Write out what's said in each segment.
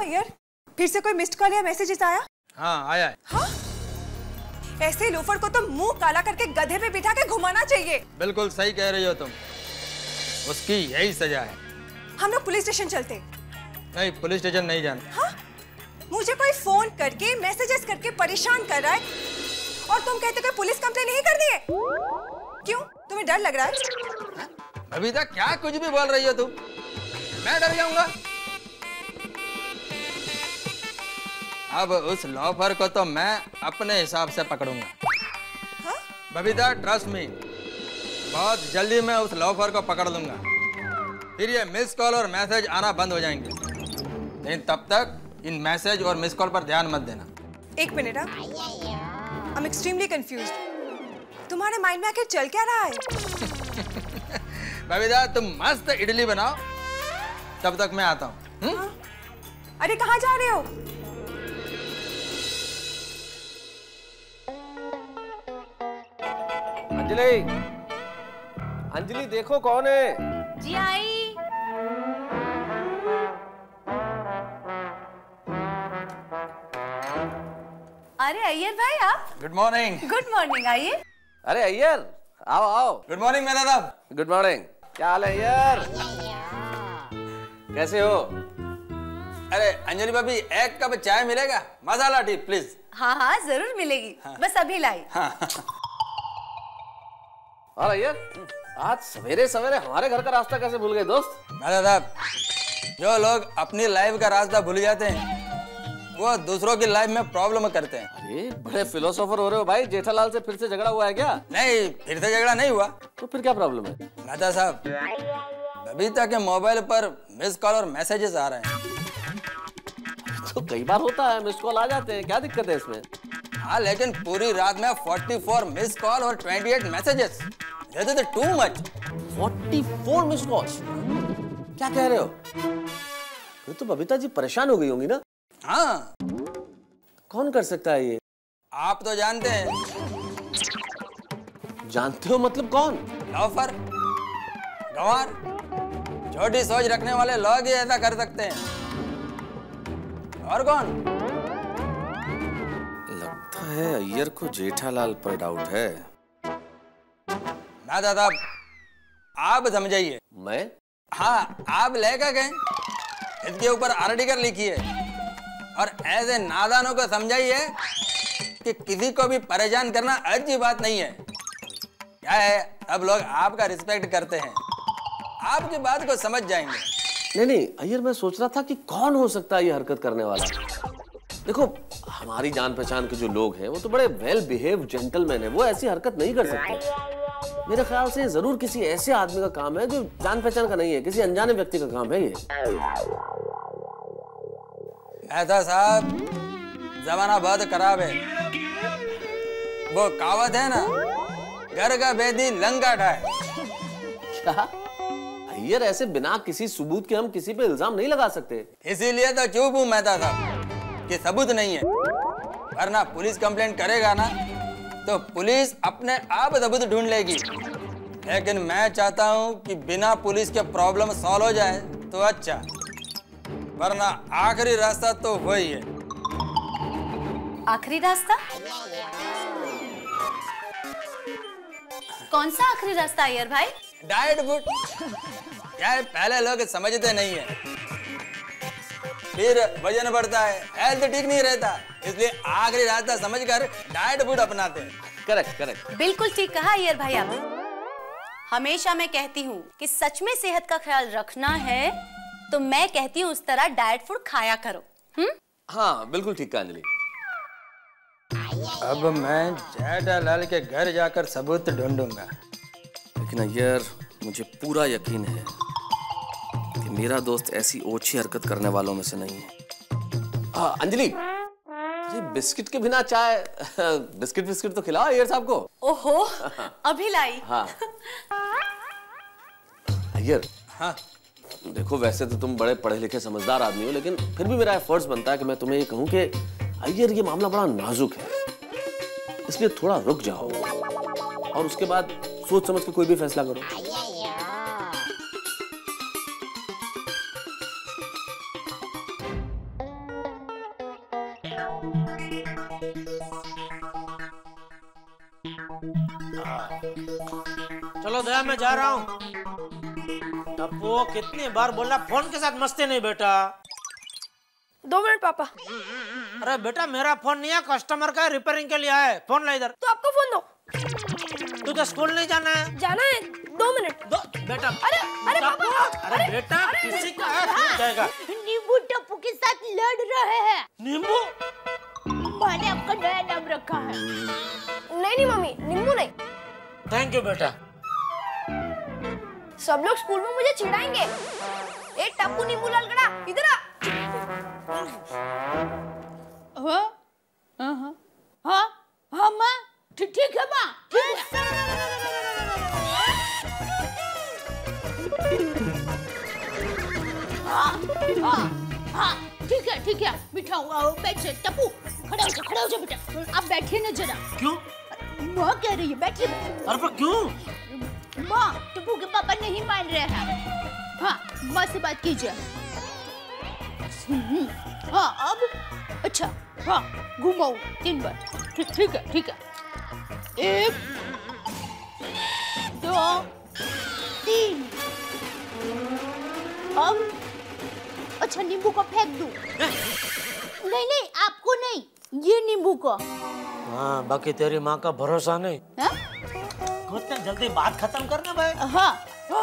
यार, फिर से कोई मिस्ड कॉल या मैसेजेस आया? हाँ आया है। हाँ? ऐसे लोफर को तो मुंह काला करके गधे पे बिठा के घुमाना चाहिए। बिल्कुल सही कह रही हो तुम, उसकी यही सजा है। हम लोग पुलिस स्टेशन चलते। नहीं, पुलिस स्टेशन नहीं जाना। हाँ? मुझे कोई फोन करके मैसेजेस करके परेशान कर रहा है और तुम कहते हो पुलिस कंप्लेन नहीं कर दी है? क्यों, तुम्हें डर लग रहा है? अभी तक क्या कुछ भी बोल रही हो तुम? मैं डर जाऊंगा? अब उस लॉफर को तो मैं अपने हिसाब से पकड़ूंगा। हाँ? बबीता ट्रस्ट मी, बहुत जल्दी मैं उस लॉफर को पकड़ लूंगा। फिर ये मिस कॉल और मैसेज आना बंद हो जाएंगे, लेकिन तब तक इन मैसेज और मिस कॉल पर ध्यान मत देना। एक minute, I am extremely confused. तुम्हारे माइंड में आखिर चल क्या रहा है? बबीता तुम मस्त इडली बनाओ, तब तक मैं आता हूँ। हाँ? अरे कहाँ जा रहे हो? अंजलि, अंजलि देखो कौन है। जी आई। अरे अय्यर भाई आप। Good morning. गुड मॉर्निंग, आइए। अरे अय्यर, आओ आओ। गुड मॉर्निंग मेरा साहब। Good morning. क्या हाल है अय्यर? कैसे हो? अरे अंजलि भाभी, एक कप चाय मिलेगा? Masala tea please. हाँ हाँ जरूर मिलेगी। हाँ। बस अभी लाई। हाँ। और अय्यर, आज सवेरे सवेरे हमारे घर का रास्ता कैसे भूल गए दोस्त? मेरा साहब, जो लोग अपनी लाइफ का रास्ता भूल जाते हैं वो दूसरों की लाइफ में प्रॉब्लम करते हैं। अरे बड़े फिलोसोफर हो रहे हो भाई। जेठालाल से फिर से झगड़ा हुआ है क्या? नहीं, फिर से झगड़ा नहीं हुआ। तो फिर क्या प्रॉब्लम है? मेहता साहब, बबीता के मोबाइल पर मिस कॉल और मैसेजेस आ रहे हैं। तो कई बार होता है, मिस कॉल आ जाते हैं, क्या दिक्कत है इसमें? हाँ, लेकिन पूरी रात में 44 मिस कॉल और 28 messages, that is too much. 44 miss call? क्या कह रहे हो? फिर तो बबीता जी परेशान हो गई होंगी ना? हाँ। कौन कर सकता है ये? आप तो जानते हैं। जानते हो मतलब कौन? लॉफर, गंवार, छोटी सोच रखने वाले लोग ही ऐसा कर सकते हैं। और कौन? लगता है अय्यर को जेठालाल पर डाउट है। ना दादा, आप समझाइए। मैं? हाँ, आप लेकर गए, इसके ऊपर आर्टिकल लिखिए और ऐसे नादानों को समझाइए कि किसी को भी परेशान करना अच्छी बात नहीं है। क्या है, सब लोग आपका रिस्पेक्ट करते हैं, आपकी बात को समझ जाएंगे। नहीं, अय्यर मैं सोच रहा था कि कौन हो सकता है ये हरकत करने वाला। देखो, हमारी जान पहचान के जो लोग हैं वो तो बड़े वेल बिहेव जेंटलमैन है, वो ऐसी हरकत नहीं कर सकते। मेरे ख्याल से जरूर किसी ऐसे आदमी का काम है जो जान पहचान का नहीं है, किसी अनजाने व्यक्ति का काम है ये। ऐसा साहब, जमाना बहुत खराब है। वो कहावत है ना, घर का बेदी लंका ढाए। क्या? अय्यर, ऐसे बिना किसी सबूत के हम किसी पे इल्जाम नहीं लगा सकते। इसीलिए तो चुप हूं मेहता साहब कि सबूत नहीं है, वरना पुलिस कंप्लेंट करेगा ना तो पुलिस अपने आप सबूत ढूंढ लेगी। लेकिन मैं चाहता हूं कि बिना पुलिस के प्रॉब्लम सॉल्व हो जाए तो अच्छा, वरना आखिरी रास्ता तो वही है। आखिरी रास्ता? कौन सा आखिरी रास्ता अय्यर भाई? Diet food. क्या है, पहले लोग समझते नहीं है, फिर वजन बढ़ता है, हेल्थ ठीक नहीं रहता, इसलिए आखिरी रास्ता समझकर डाइट फूड अपनाते हैं। करेक्ट करेक्ट, बिल्कुल ठीक कहा अय्यर भाई आपने। हमेशा मैं कहती हूँ कि सच में सेहत का ख्याल रखना है तो मैं कहती हूँ उस तरह डाइट फूड खाया करो। हाँ बिल्कुल ठीक कहा अंजलि। अब मैं जेठालाल के घर जाकर सबूत ढूंढूंगा। लेकिन अय्यर, मुझे पूरा यकीन है कि मेरा दोस्त ऐसी ओछी हरकत करने वालों में से नहीं है। अंजलि, बिस्किट के बिना चाय, बिस्किट तो खिलाओ अय्यर साहब को। ओहो, अभी लाई। हाँ। अय्यर, हाँ देखो वैसे तो तुम बड़े पढ़े लिखे समझदार आदमी हो, लेकिन फिर भी मेरा फर्ज बनता है कि मैं तुम्हें ये कहूं कि अय्यर, ये मामला बड़ा नाजुक है, इसलिए थोड़ा रुक जाओ और उसके बाद सोच समझ के कोई भी फैसला करो। चलो दया, मैं जा रहा हूँ। टप्पू कितनी बार बोला फोन के साथ मस्ती नहीं बेटा। 2 मिनट पापा। अरे बेटा मेरा फोन नहीं है, कस्टमर का रिपेयरिंग के लिए है। फोन ला इधर। तो आपका फोन दो। तुझे स्कूल नहीं जाना है? जाना है, 2 मिनट। दो बेटा। अरे पापा, अरे बेटा किसी का है जाएगा। नींबू टप्पू के साथ लड़ रहे हैं। नींबू? मैंने आपका नया नाम रखा है। नहीं मम्मी, नींबू नहीं। थैंक यू बेटा। सब लोग स्कूल में मुझे चिढ़ाएंगे। ए टप्पू नींबू लाल गड़ा, इधर आ। हाँ माँ, ठीक है माँ, ठीक है। हाँ ठीक है बिठाऊंगा। बैठ जा टप्पू, खड़ा हो जा बेटा। आप बैठिए ना जरा। क्यों? माँ कह रही है बैठिए। अरे पर क्यों? माँ, टप्पू के पापा नहीं मान रहे हैं। हाँ, माँ से बात कीजिए। हाँ अब अच्छा, हाँ घुमाओ 3 बार। ठीक है 1 2 3। अब अच्छा नींबू को फेंक दूं? नहीं आपको नहीं, ये नींबू को। हाँ बाकी तेरी माँ का भरोसा नहीं। हाँ? कितने जल्दी बात खत्म करना भाई। हाँ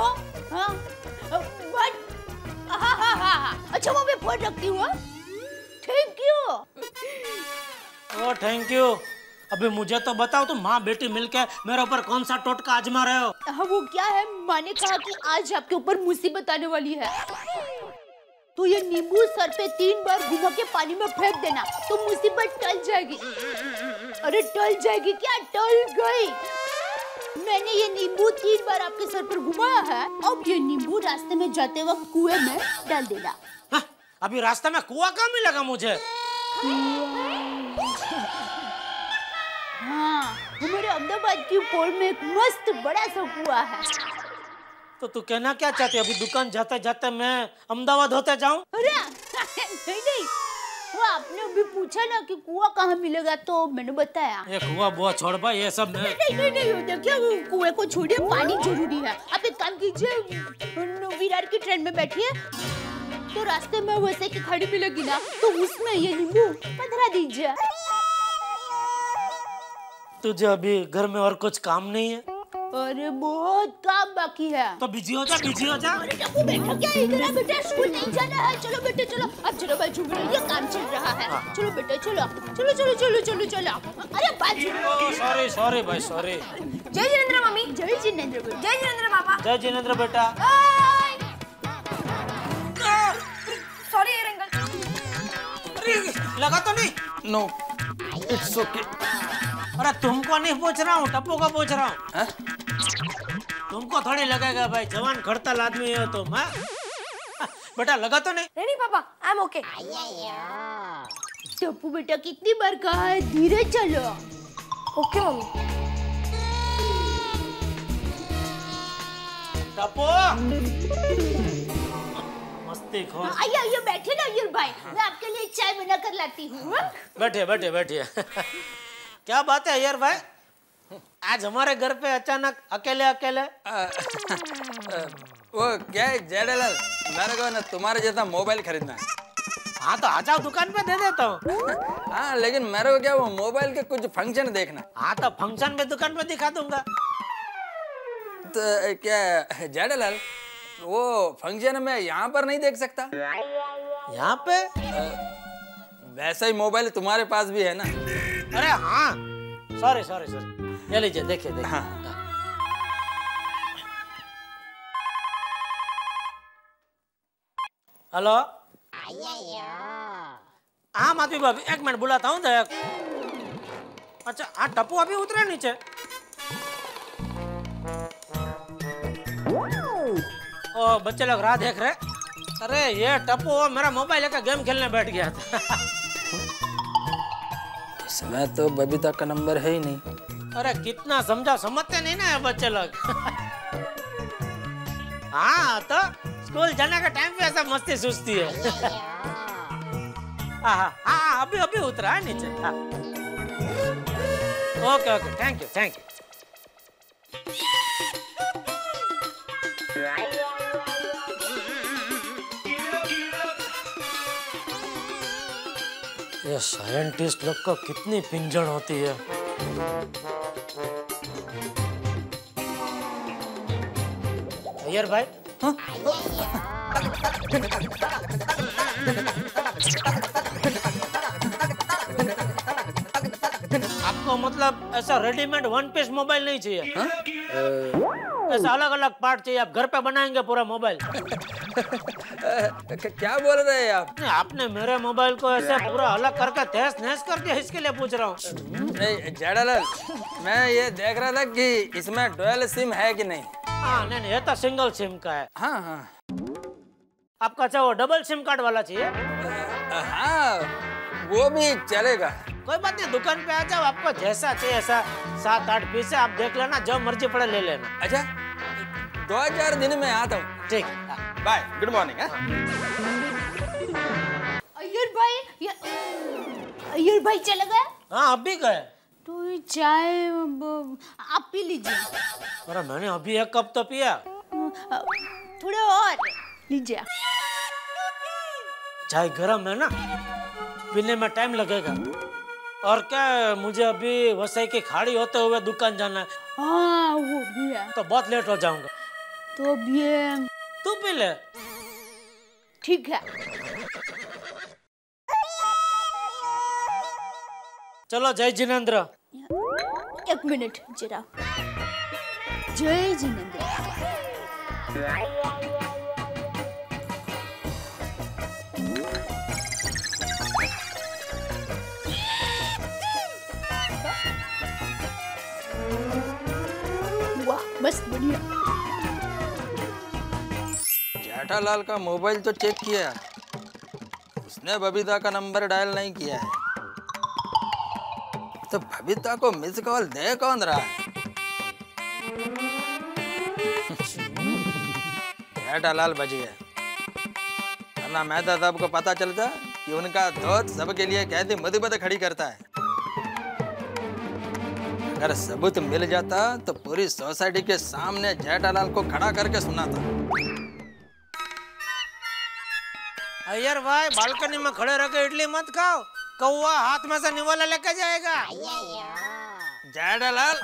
अच्छा वो मैं फोन रखती हूँ। Thank you. Oh thank you. अभी मुझे तो बताओ, तुम माँ बेटी मिलके मेरे ऊपर कौन सा टोटका आजमा रहे हो? हाँ वो क्या है, माँ ने कहा कि आज आपके ऊपर मुसीबत आने वाली है, तो ये नींबू सर पे 3 बार घुमा के पानी में फेंक देना तो मुसीबत टल जाएगी। अरे टल जाएगी क्या, टल गई। मैंने ये नींबू 3 बार आपके सर पर घुमाया है। अब ये नींबू रास्ते में जाते वक्त कुएं में डाल देना। हाँ, अभी रास्ते में कुआं कहाँ मिलेगा मुझे? हाँ हमारे अहमदाबाद की पोल में एक मस्त बड़ा सा कुआं है। तो तू कहना क्या चाहती है? अभी दुकान जाते जाते मैं अहमदाबाद होते जाऊं? अरे नहीं, वो आपने अभी पूछा ना कि कुआं कहाँ मिलेगा तो मैंने बताया। ये कुआं बुआ छोड़ भाई, ये सब नहीं देखिए, कुएं को छोड़िए, पानी जरूरी है। आप एक काम कीजिए, विरार की ट्रेन में बैठिए, तो रास्ते में वैसे की खड़ी मिलेगी ना, तो उसमें ये नींबू पधरा दीजिए। तुझे अभी घर में और कुछ काम नहीं है? अरे बहुत काम बाकी है। तो बिजी हो जा। अरे टप्पू बैठा क्या इधर है बेटा, स्कूल नहीं जाना है। चलो बेटे चलो, अब चलो बाजू में, ये काम चल रहा है। चलो बेटे चलो। अरे बाजू। सॉरी भाई सॉरी। जय जिनेंद्र मम्मी। जय जिनेंद्र बेटा। जय जिनेंद्र पापा। जय जिनेंद्र बेटा। सॉरी यार अंकल। लगा तो नहीं? No it's okay. अरे तुमको नहीं पूछ रहा हूँ, टप्पू को पूछ रहा हूँ। तुमको थोड़ी लगेगा भाई, जवान खड़ताल आदमी है तुम। बेटा लगा तो नहीं? पापा आई एम ओके। टप्पू बेटा कितनी बार कहा है धीरे चलो। Okay mummy. टप्पू मस्ती खोर। आइए बैठे ना अय्यर भाई, मैं आपके लिए चाय बना कर लाती हूँ। बैठिए। क्या बात है अय्यर भाई, आज हमारे घर पे अचानक अकेले? वो क्या है जेडलाल, मेरे को ना तुम्हारे जैसा मोबाइल खरीदना है। हाँ तो आ जाओ, दुकान पे दे देता हूँ। हाँ लेकिन मेरे को क्या वो मोबाइल के कुछ फंक्शन देखना। हाँ तो फंक्शन में दुकान पे दिखा दूंगा। तो क्या जेडलाल, वो फंक्शन में यहाँ पर नहीं देख सकता? यहाँ पे? वैसा ही मोबाइल तुम्हारे पास भी है ना? अरे हाँ सॉरी। ये लीजिए देखिए। हाँ। हेलो हाँ माधवी भाभी, 1 मिनट बुलाता हूँ दया। अच्छा हाँ टप्पू अभी उतरे नीचे। ओ बच्चे लोग राह देख रहे। अरे ये टप्पू मेरा मोबाइल लेकर गेम खेलने बैठ गया था। इसमें तो बबीता का नंबर है ही नहीं। अरे कितना समझा, समझते नहीं ना बच्चे लोग। हाँ तो स्कूल जाने का टाइम पे ऐसा मस्ती सुस्ती है। हाँ अभी उतरा है नीचे। Okay thank you. ये साइंटिस्ट लोग को कितनी पिंजड़ होती है। अय्यर भाई, आपको मतलब ऐसा रेडीमेड वन पीस मोबाइल नहीं चाहिए? ऐसा अलग अलग पार्ट चाहिए, आप घर पे बनाएंगे पूरा मोबाइल? क्या बोल रहे हैं आप? आपने मेरे मोबाइल को ऐसे पूरा अलग करके तहस नहस कर दिया, इसके लिए पूछ रहा हूँ। जेठालाल, मैं ये देख रहा था कि इसमें डुअल सिम है कि नहीं। हाँ नहीं, ये तो सिंगल सिम का है। हाँ हाँ आपका अच्छा वो डबल सिम कार्ड वाला चाहिए? हाँ, वो भी चलेगा। कोई बात नहीं, दुकान पे आ जाओ, आपको जैसा चाहिए ऐसा 7-8 पीस है, आप देख लेना, जो मर्जी पड़े ले लेना। अच्छा, 2-4 दिन में आता हूँ। ठीक, बाय, गुड मॉर्निंग। अय्यर भाई चला गया? हाँ अभी गए। तो ये चाय आप पी लीजिए। अरे मैंने अभी 1 कप तो पिया। थोड़ा और लीजिए। चाय गरम है ना, पीने में टाइम लगेगा। और क्या, मुझे अभी वसई की खाड़ी होते हुए दुकान जाना है। हाँ वो भी है। तो बहुत लेट हो जाऊंगा। तो अब ये तू पी ले। ठीक है। चलो जय जिनेंद्र। 1 मिनट जरा। जय जिनेंद्र। वाह बस बढ़िया। जेठालाल का मोबाइल तो चेक किया, उसने बबीता का नंबर डायल नहीं किया है, तो बबीता को मिस कॉल दे कौन रहा है? जेठालाल बच गया, वरना मेहता साहब को पता चलता कि उनका दोस्त सबके लिए कैसी मुसीबत खड़ी करता है। अगर सबूत मिल जाता तो पूरी सोसाइटी के सामने जेठालाल को खड़ा करके सुनाता। अय्यर भाई, बालकनी में खड़े रह के इडली मत खाओ, कौवा हाथ में से निवाला लेके जाएगा। जेठालाल,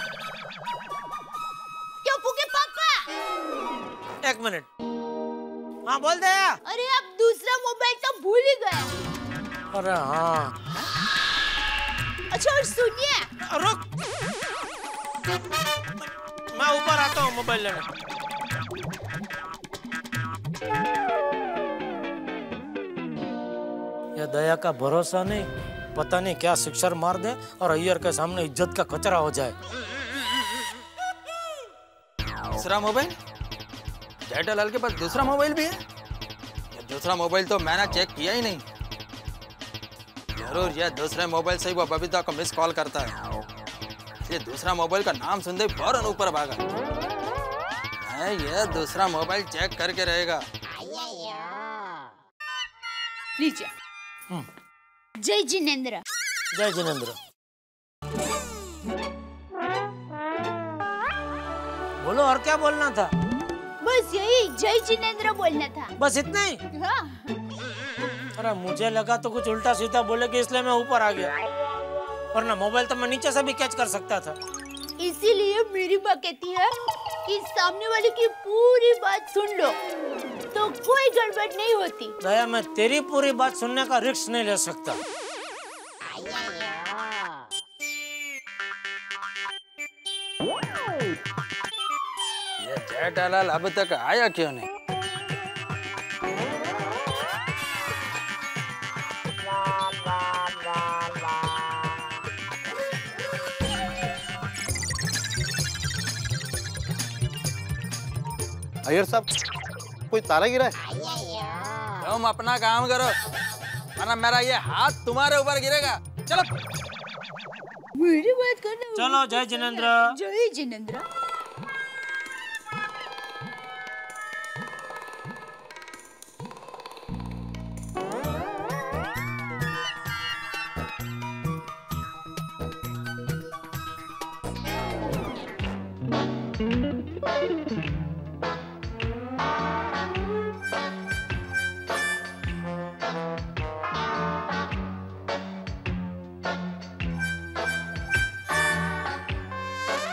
टप्पू के पापा। 1 मिनट। हाँ बोल दे। अरे आप दूसरा मोबाइल तो भूल ही गए। अरे हाँ। अच्छा और सुनिए। रुक, मैं ऊपर आता हूँ मोबाइल लेने। ये दया का भरोसा नहीं, पता नहीं क्या शिक्षर मार दे और अय्यर के सामने इज्जत का कचरा हो जाए। दूसरा मोबाइल? जेठालाल के पास दूसरा मोबाइल भी है? दूसरा मोबाइल तो मैंने चेक किया ही नहीं। जरूर यह दूसरे मोबाइल से ही वो बबीता को मिस कॉल करता है, इसलिए दूसरा मोबाइल का नाम सुनते ही फौरन ऊपर भागा। यह दूसरा मोबाइल चेक करके रहेगा। लीजिए। जय जिनेंद्र। जय जिनेंद्र। बोलो, और क्या बोलना था? बस यही, जय जिनेंद्र बोलना था। बस इतना ही? हाँ। अरे मुझे लगा तो कुछ उल्टा सीधा बोलेगी, इसलिए मैं ऊपर आ गया, वरना मोबाइल तो मैं नीचे से भी कैच कर सकता था। इसीलिए मेरी माँ कहती है कि सामने वाले की पूरी बात सुन लो तो कोई गड़बड़ नहीं होती। दया, मैं तेरी पूरी बात सुनने का रिस्क नहीं ले सकता। ये जेठालाल अब तक आया क्यों नहीं? अय्यर साहब, कोई ताला गिरा है? तुम अपना काम करो, वरना मेरा ये हाथ तुम्हारे ऊपर गिरेगा। चलो। मेरी बात करना। चलो जय जिनेंद्र। जय जिनेंद्र।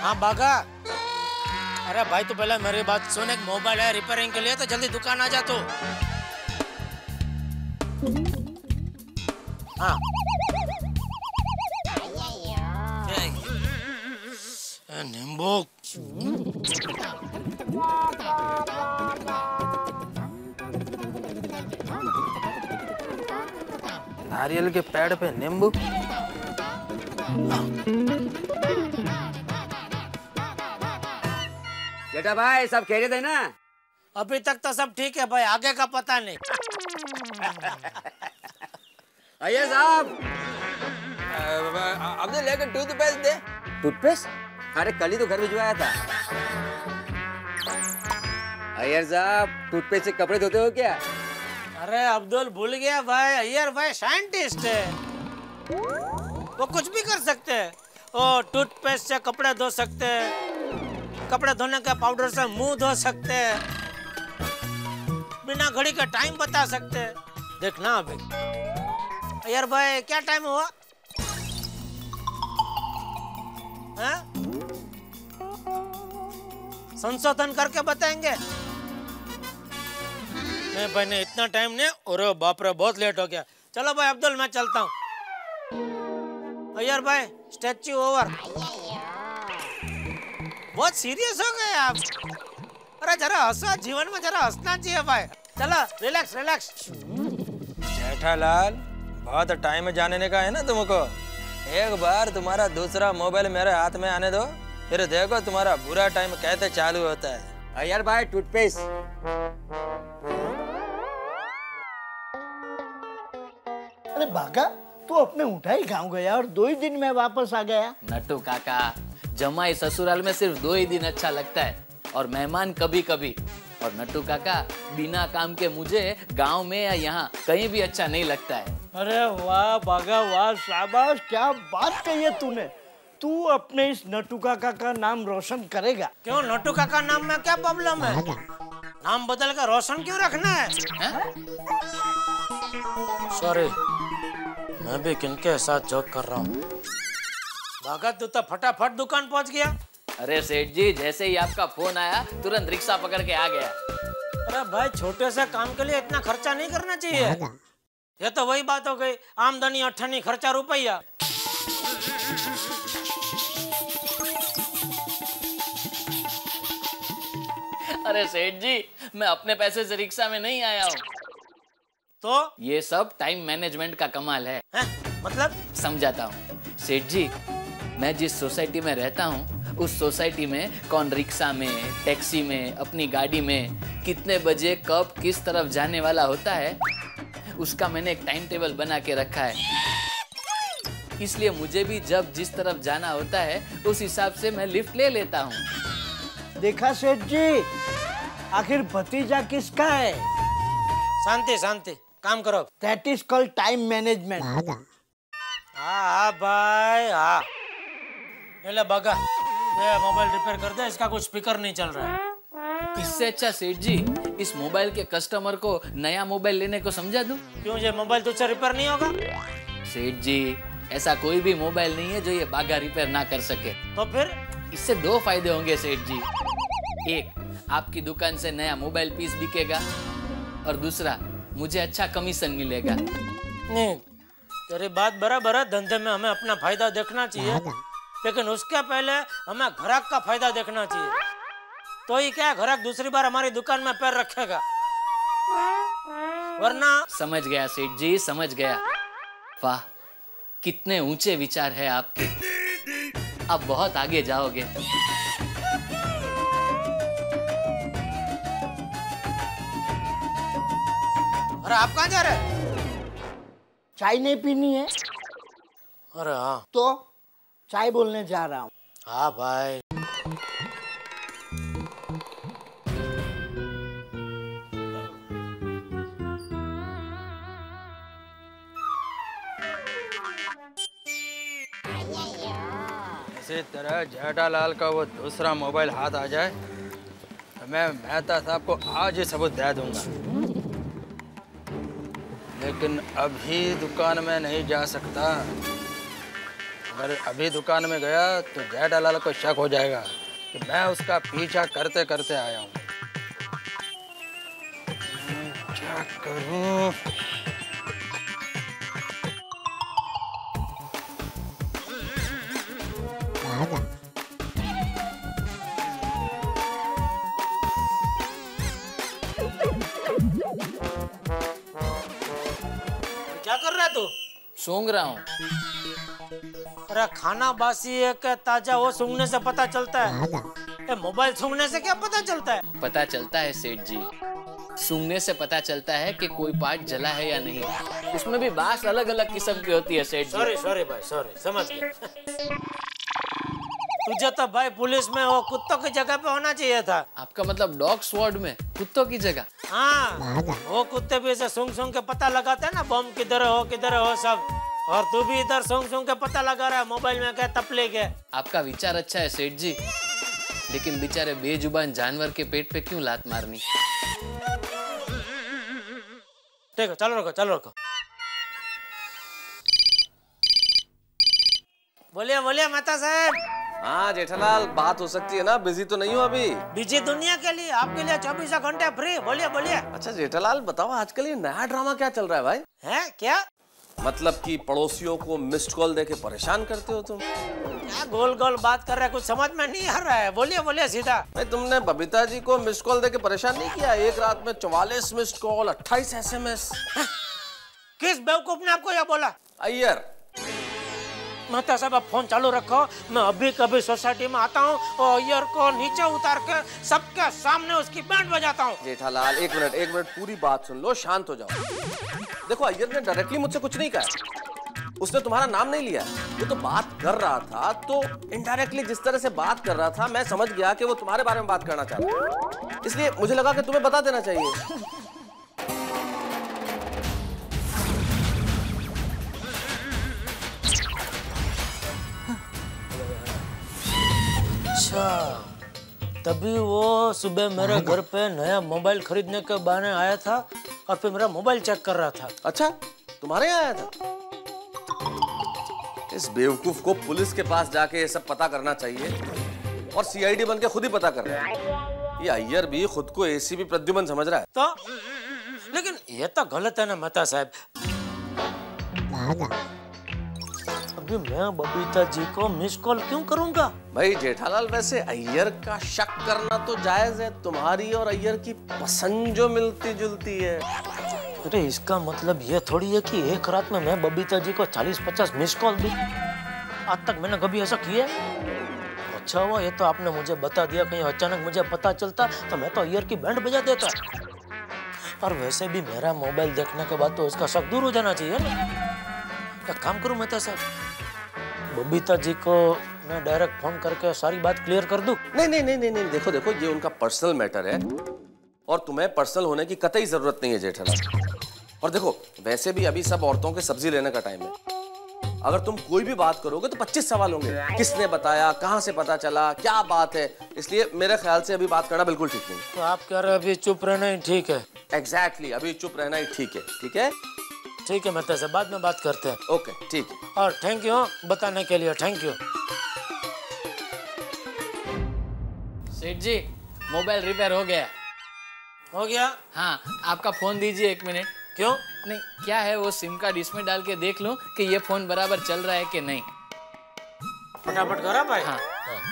हाँ बागा। अरे भाई तू पहले मेरी बात सुन, एक मोबाइल है रिपेयरिंग के लिए, तो जल्दी दुकान आ जा तू। हाँ नींबू। नारियल के पेड़ पे नींबू। जेठा भाई सब खैरियत है ना? अभी तक तो सब ठीक है भाई, आगे का पता नहीं। आइए साहब। अब तो लेकर टूथपेस्ट दे। टूथपेस्ट? अरे कल ही तो घर भिजवाया था। अय्यर साहब टूथपेस्ट से कपड़े धोते हो क्या? अरे अब्दुल भूल गया भाई, अय्यर भाई साइंटिस्ट है, वो कुछ भी कर सकते हैं। वो टूथपेस्ट से कपड़े धो सकते हैं, कपड़े धोने के पाउडर से मुंह धो सकते हैं, बिना घड़ी का टाइम बता सकते हैं। देखना अभी अय्यर भाई क्या टाइम हुआ? संशोधन करके बताएंगे। नहीं भाई ने इतना टाइम नहीं। अरे बाप रे बहुत लेट हो गया। चलो भाई अब्दुल मैं चलता हूँ। अय्यर भाई स्टैच्यू ओवर। बहुत सीरियस हो गए आप। अरे जरा हंसो, जीवन में जरा हंसना चाहिए भाई। चलो रिलैक्स रिलैक्स। जेठालाल बहुत टाइम में जाने का है ना तुमको। एक बार तुम्हारा दूसरा मोबाइल मेरे हाथ में आने दो, फिर देखो तुम्हारा बुरा टाइम कैसे चालू होता है। अय्यर भाई टूथपेस्ट। अरे बागा तू अपने उठाई गाँव गया और 2 ही दिन में वापस आ गया। नट्टू काका, जमाई ससुराल में सिर्फ 2 ही दिन अच्छा लगता है और मेहमान कभी कभी। और नट्टू काका बिना काम के मुझे गांव में या यहाँ कहीं भी अच्छा नहीं लगता है। अरे वाह बागा वाह, शाबाश, क्या बात कही है तूने। तू अपने इस नट्टू काका का नाम रोशन करेगा। क्यों नट्टू काका नाम में क्या प्रॉब्लम है? नाम बदल कर रोशन क्यों रखना है? सॉरी मैं भी किनके साथ जोक कर रहा हूँ। भागा तू तो फटाफट दुकान पहुँच गया। अरे सेठ जी जैसे ही आपका फोन आया तुरंत रिक्शा पकड़ के आ गया। अरे भाई छोटे से काम के लिए इतना खर्चा नहीं करना चाहिए। ये तो वही बात हो गई, आमदनी अठन्नी खर्चा रुपया। अरे सेठ जी मैं अपने पैसे से रिक्शा में नहीं आया हूँ। तो ये सब टाइम मैनेजमेंट का कमाल है। मतलब समझाता हूँ सेठ जी, मैं जिस सोसाइटी में रहता हूँ उस सोसाइटी में कौन रिक्शा में, टैक्सी में, अपनी गाड़ी में कितने बजे कब किस तरफ जाने वाला होता है उसका मैंने एक टाइम टेबल बना के रखा है। इसलिए मुझे भी जब जिस तरफ जाना होता है उस हिसाब से मैं लिफ्ट ले लेता हूँ। देखा सेठ जी, आखिर भतीजा किसका है? शांति शांति, काम करो। That is called time management. हाँ भाई हाँ। ले बगा, ये मोबाइल रिपेयर कर दे, इसका कुछ स्पीकर नहीं चल रहा है। इससे अच्छा सेठ जी इस मोबाइल के कस्टमर को नया मोबाइल लेने को समझा दूं। क्यों, ये मोबाइल तुझसे रिपेयर नहीं होगा? सेठ जी ऐसा कोई भी मोबाइल नहीं है जो ये बागा रिपेयर ना कर सके। तो फिर इससे 2 फायदे होंगे सेठ जी। एक, आपकी दुकान से नया मोबाइल पीस बिकेगा और दूसरा मुझे अच्छा कमीशन मिलेगा। नहीं, तेरी बात बराबर है, धंधे में हमें अपना फायदा देखना चाहिए, लेकिन उसके पहले हमें ग्राहक का फायदा देखना चाहिए। तो ही क्या ग्राहक दूसरी बार हमारी दुकान में पैर रखेगा, वरना। समझ गया सेठ जी, समझ गया। वाह कितने ऊंचे विचार है आपके, आप बहुत आगे जाओगे। अरे आप कहाँ जा रहे हैं? चाय नहीं पीनी है? अरे हाँ। तो चाय बोलने जा रहा हूँ। हाँ भाई। इसी तरह जेठालाल का वो दूसरा मोबाइल हाथ आ जाए तो मैं मेहता साहब को आज ही सबूत दे दूंगा। लेकिन अभी दुकान में नहीं जा सकता, अगर अभी दुकान में गया तो जेठालाल को शक हो जाएगा कि मैं उसका पीछा करते करते आया हूँ। क्या करूँ? क्या कर रहा है तू? सूंघ रहा हूँ। अरे खाना बासी है कि ताजा, वो सूंघने से पता चलता है। मोबाइल सूंघने से क्या पता चलता है? पता चलता है सेठ जी, सूंघने से पता चलता है कि कोई पार्ट जला है या नहीं। उसमें भी बास अलग अलग किस्म की होती है सेठ जी। सॉरी भाई, सॉरी, समझ गया। तुझे तो भाई पुलिस में वो कुत्तों की जगह पे होना चाहिए था। आपका मतलब डॉग स्क्वाड में कुत्तों की जगह? हाँ, वो कुत्ते भी ऐसे सूंघ सूंघ के पता लगाते हैं ना, बम किधर हो सब। और तू भी इधर सूंघ सूंघ के पता लगा रहा है मोबाइल में क्या तपले के। आपका विचार अच्छा है सेठ जी, लेकिन बेचारे बेजुबान जानवर के पेट पे क्यों लात मारनी? ठीक है, चलो रखो। बोलिए मेहता साहब। हाँ जेठालाल, बात हो सकती है ना? बिजी तो नहीं हो अभी? बिजी दुनिया के लिए, आपके लिए 24 घंटे फ्री। बोलिए। अच्छा जेठालाल बताओ, आजकल ये नया ड्रामा क्या चल रहा है भाई? है क्या? मतलब कि पड़ोसियों को मिस्ड कॉल देके परेशान करते हो तुम? क्या गोल बात कर रहे हैं, कुछ समझ में नहीं आ रहा है। बोलिए सीधा। भाई तुमने बबीता जी को मिस्ड कॉल देके परेशान नहीं किया? एक रात में 44 मिस्ड कॉल, 28 SMS। किस बेवकूफ ने आपको यह बोला? अय्यर। मेहता साहब आप फोन चालू रखो, मैं अभी कभी सोसाइटी में आता हूँ और अय्यर को नीचे उतार के सबके सामने उसकी बैंड बजाता हूँ। जेठालाल एक मिनट पूरी बात सुन लो, शांत हो जाओ। देखो अय्यर ने डायरेक्टली मुझसे कुछ नहीं कहा, उसने तुम्हारा नाम नहीं लिया। वो तो बात कर रहा था, तो इनडायरेक्टली जिस तरह से बात कर रहा था मैं समझ गया कि वो तुम्हारे बारे में बात करना चाहता है, इसलिए मुझे लगा कि तुम्हें बता देना चाहिए। अच्छा, तभी वो सुबह मेरे घर पे नया मोबाइल खरीदने के बहाने आया था और फिर मेरा मोबाइल चेक कर रहा था। अच्छा, तुम्हारे यहाँ आया था? इस बेवकूफ को पुलिस के पास जाके ये सब पता करना चाहिए और सीआईडी बन के खुद ही पता कर रहा है। ये अय्यर भी खुद को एसीपी प्रद्युमन समझ रहा है। तो लेकिन ये तो गलत है ना मेहता साहब। अभी मैं बबीता जी को मिस कॉल क्यों करूंगा? भाई जेठालाल, वैसे अय्यर का शक करना तो जायज है, तुम्हारी और अय्यर की पसंद जो मिलती जुलती है। अरे इसका मतलब ये थोड़ी है कि एक रात में मैं बबीता जी को 40-50 मिस कॉल दूं। आज तक मैंने कभी ऐसा किया? अच्छा हुआ ये तो आपने मुझे बता दिया, कहीं अचानक मुझे पता चलता तो मैं तो अय्यर की बैंड बजा देता। और वैसे भी मेरा मोबाइल देखने के बाद तो उसका शक दूर हो जाना चाहिए ना। क्या काम करूं मेहता साहब, बबीता जी को मैं डायरेक्ट फोन करके सारी बात क्लियर कर दूं? नहीं, देखो ये उनका पर्सनल मैटर है और तुम्हें पर्सनल होने की कतई जरूरत नहीं है जेठालाल। और देखो वैसे भी अभी सब औरतों के सब्जी लेने का टाइम है, अगर तुम कोई भी बात करोगे तो 25 सवाल होंगे। किसने बताया, कहाँ से पता चला, क्या बात है, इसलिए मेरे ख्याल से अभी बात करना बिल्कुल ठीक नहीं। तो आप कह रहे हैं अभी चुप रहना ही ठीक है? एग्जैक्टली, अभी चुप रहना ही ठीक है। ठीक है मेहता साहब, बाद में बात करते हैं। ओके ठीक है। और थैंक यू बताने के लिए, थैंक यू। सेठ जी मोबाइल रिपेयर हो गया। हो गया? हाँ, आपका फोन दीजिए 1 मिनट। क्यों? नहीं, क्या है वो सिम कार्ड इसमें डाल के देख लो कि ये फोन बराबर चल रहा है कि नहीं। फटाफट करा भाई। हाँ।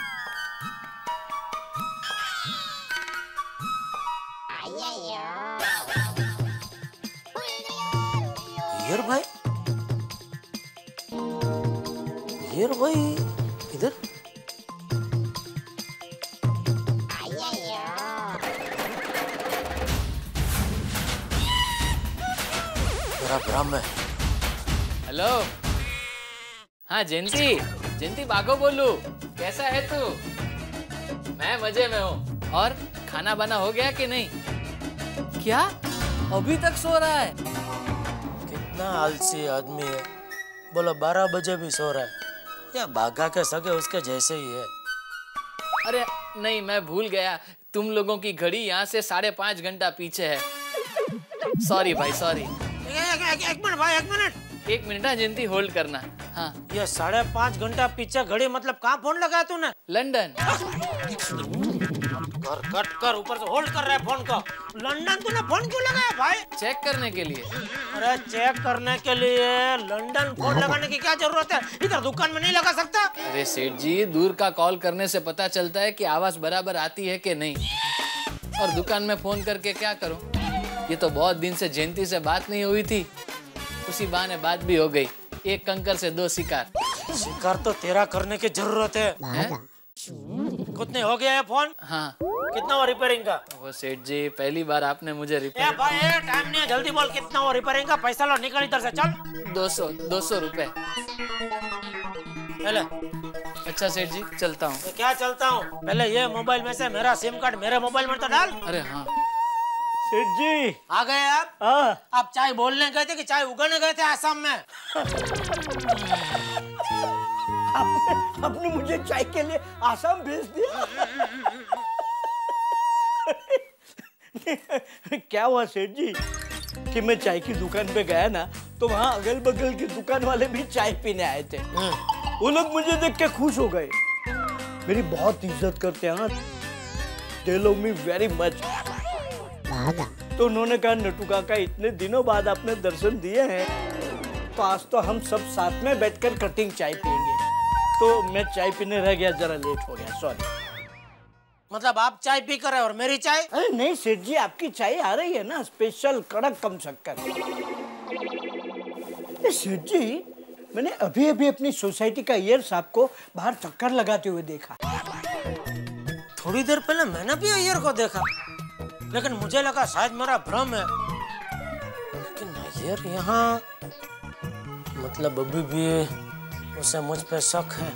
हीर भाई इधर। हेलो, हाँ जयंती बागो बोलू, कैसा है तू? मैं मजे में हूँ। और खाना बना हो गया कि नहीं? क्या अभी तक सो रहा है? कितना आलसी आदमी है, बोलो 12 बजे भी सो रहा है। या बाघा के सगे उसके जैसे ही है। अरे नहीं, मैं भूल गया, तुम लोगों की घड़ी यहाँ से 5.5 घंटा पीछे है। सॉरी भाई, सॉरी। एक मिनट भाई, 1 मिनट। 1 मिनट, हाँ जयंती, होल्ड करना। हाँ। ये 5.5 घंटा पीछे घड़ी मतलब कहाँ फोन लगाया तूने? लंदन। कट कर ऊपर से होल्ड कर रहा है फोन को। लंदन तूने फोन क्यों लगाया भाई? चेक करने के लिए। अरे चेक करने के लिए लंदन फोन लगाने की क्या जरूरत है? इधर दुकान में नहीं लगा सकता? अरे सेठ जी, दूर का कॉल करने से पता चलता है कि आवाज बराबर आती है कि नहीं। और दुकान में फोन करके क्या करूं? ये तो बहुत दिन से जयंती से बात नहीं हुई थी, उसी बहाने बात भी हो गई। एक कंकर से 2 शिकार। शिकार तो तेरा करने की जरूरत है। कितने हो गया है फोन? हाँ। कितना हुआ रिपेयरिंग का? वो सेठ जी, पहली बार आपने मुझे रिपेयर। भाई टाइम नहीं है, जल्दी बोल कितना हुआ रिपेयरिंग का? पैसा लो, निकल इधर से, चल। 200 रुपए। पहले अच्छा सेठ जी, चलता हूँ। तो क्या चलता हूँ? पहले ये मोबाइल में से मेरा सिम कार्ड मेरे मोबाइल में तो डाल। अरे हाँ सेठ जी आ गए आप? हाँ। आप चाय बोलने गए थे कि चाय उगाने गए थे आसाम में? आपने मुझे चाय के लिए आसाम भेज दिया। क्या हुआ सेठ जी कि मैं चाय की दुकान पे गया ना, तो वहाँ अगल बगल की दुकान वाले भी चाय पीने आए थे। वो लोग मुझे देख के खुश हो गए, मेरी बहुत इज्जत करते हैं। They love me very much। तो उन्होंने कहा नटू काका, इतने दिनों बाद आपने दर्शन दिए हैं, तो आज तो हम सब साथ में बैठकर कटिंग चाय पियेंगे। तो मैं चाय पीने रह गया, जरा लेट हो गया, सॉरी। मतलब आप चाय पी कर रहे और मेरी चाय? अरे नहीं सेठ जी, आपकी चाय आ रही है ना, स्पेशल कड़क कम शक्कर। सेठ जी, मैंने अभी अभी अपनी सोसाइटी का अय्यर साहब को बाहर चक्कर लगाते हुए देखा। थोड़ी देर पहले मैंने भी अय्यर को देखा, लेकिन मुझे लगा शायद मेरा भ्रम है। लेकिन अय्यर यहाँ, मतलब अभी भी उसे मुझ पे शक है।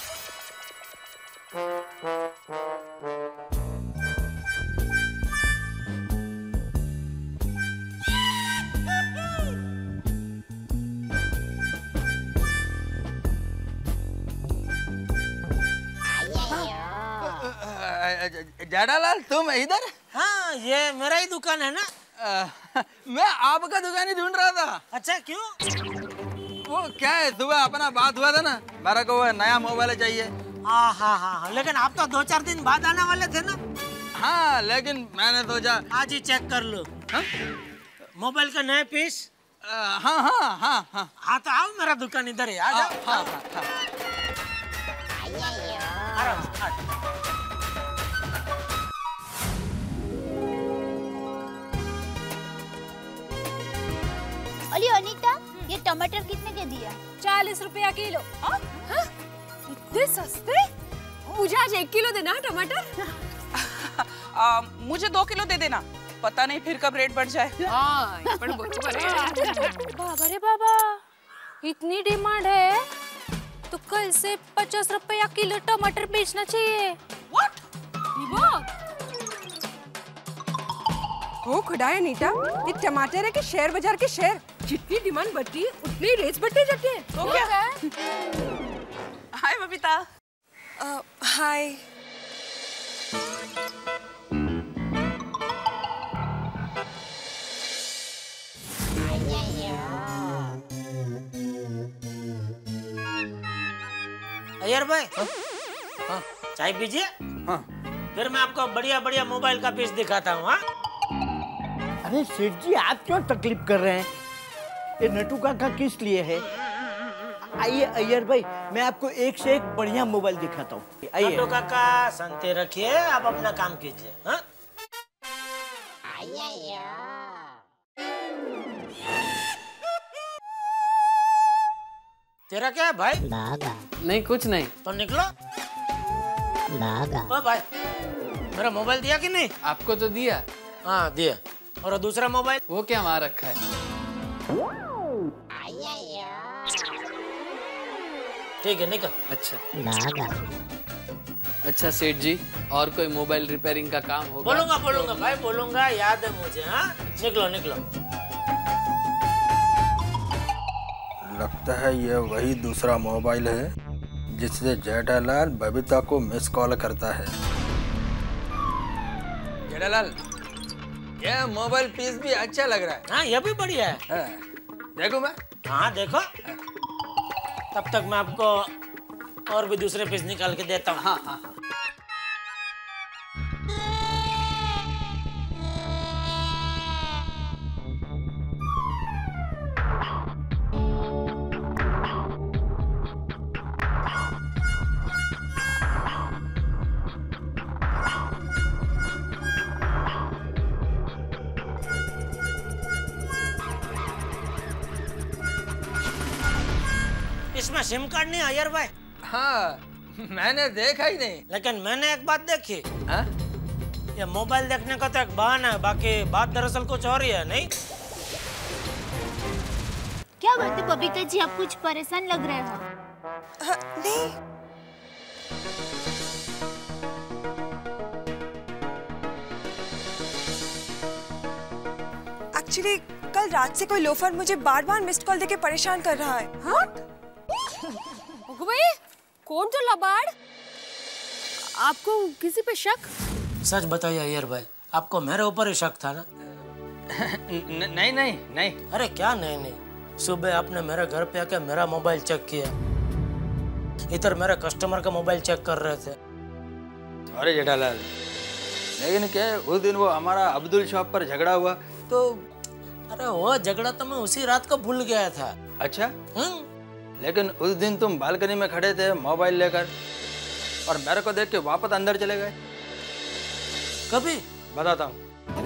जेठालाल, तुम इधर? हाँ, ये मेरा ही दुकान है ना। मैं आपका दुकान ही ढूंढ रहा था। अच्छा, क्यों? वो क्या है, सुबह अपना बात हुआ था ना, मेरे को वो नया मोबाइल चाहिए। हाँ हाँ हाँ, लेकिन आप तो 2-4 दिन बाद आने वाले थे ना। हाँ, लेकिन मैंने सोचा आज ही चेक कर लो। हाँ? मोबाइल का नया पीस? हाँ हाँ हाँ हाँ हाँ, तो आओ मेरा दुकान इधर है, आ जाओ। हाँ हाँ हाँ। अली अनीता, ये टमाटर कितने के दिया? 40 रुपया किलो। इतने सस्ते? मुझे आज 1 किलो देना टमाटर। मुझे 2 किलो दे देना, पता नहीं फिर कब रेट बढ़ जाए। हाँ, बाबा रे बाबा, इतनी डिमांड है तो कल से 50 रुपया किलो टमाटर बेचना चाहिए। What? वो खुदाया नीता, ये टमाटर है कि शेयर बाजार के शेयर? जितनी डिमांड बढ़ती है उतनी रेट्स बढ़ते जाते हैं। तो क्या है? हाय बबीता। हाय। अय्यर भाई, चाय पीजिए। हाँ। फिर मैं आपको बढ़िया बढ़िया मोबाइल का पीस दिखाता हूँ। हाँ? अरे सेठ जी, आप क्यों तकलीफ कर रहे हैं? ये नटू काका किस लिए है? आइए अय्यर भाई, मैं आपको एक से एक बढ़िया मोबाइल दिखाता हूँ। आइए। नटू काका, शांति रखिए, आप अपना काम कीजिए। हाँ? तेरा क्या है भाई? नहीं, कुछ नहीं। तो निकलो। ओ भाई, मेरा मोबाइल दिया कि नहीं? आपको तो दिया। हाँ, दिया। और दूसरा मोबाइल? वो क्या वहाँ रखा है? ठीक है, निकल। अच्छा अच्छा सेठ जी, और कोई मोबाइल रिपेयरिंग का काम होगा? बोलूंगा भाई, बोलूंगा, याद है मुझे। हाँ, निकलो निकलो। लगता है ये वही दूसरा मोबाइल है जिससे जेठालाल बबीता को मिस कॉल करता है। जेठालाल, ये मोबाइल पीस भी अच्छा लग रहा है। हाँ, ये भी बढ़िया है। देखो मैं। हाँ, देखो। तब तक मैं आपको और भी दूसरे पीस निकाल के देता हूँ। हाँ हाँ। इसमें सिम कार्ड नहीं अय्यर भाई। हाँ, मैंने देखा ही नहीं। लेकिन मैंने एक बात देखी। हाँ? ये मोबाइल देखने का तो एक बहाना है, बाकी बात दरअसल कुछ और ही है। नहीं क्या बात है बबीता जी, आप कुछ परेशान लग रहे हो? नहीं। एक्चुअली कल रात से कोई लोफर मुझे बार बार मिस्ड कॉल देके परेशान कर रहा है। हाँ? भाई कौन तो लबाड़? आपको किसी पे शक? सच बताइए अय्यर भाई, आपको मेरे ऊपर ही शक था ना? नहीं नहीं नहीं। अरे क्या नहीं नहीं, सुबह आपने मेरे घर पे आके मेरा मोबाइल चेक किया, इधर मेरे कस्टमर का मोबाइल चेक कर रहे थे। अरे जेठालाल, लेकिन क्या उस दिन वो हमारा अब्दुल शॉप पर झगड़ा हुआ तो? अरे वो झगड़ा तो मैं उसी रात को भूल गया था। अच्छा? लेकिन उस दिन तुम बालकनी में खड़े थे मोबाइल लेकर और मेरे को देख के वापस अंदर चले गए। कभी? बताता हूँ।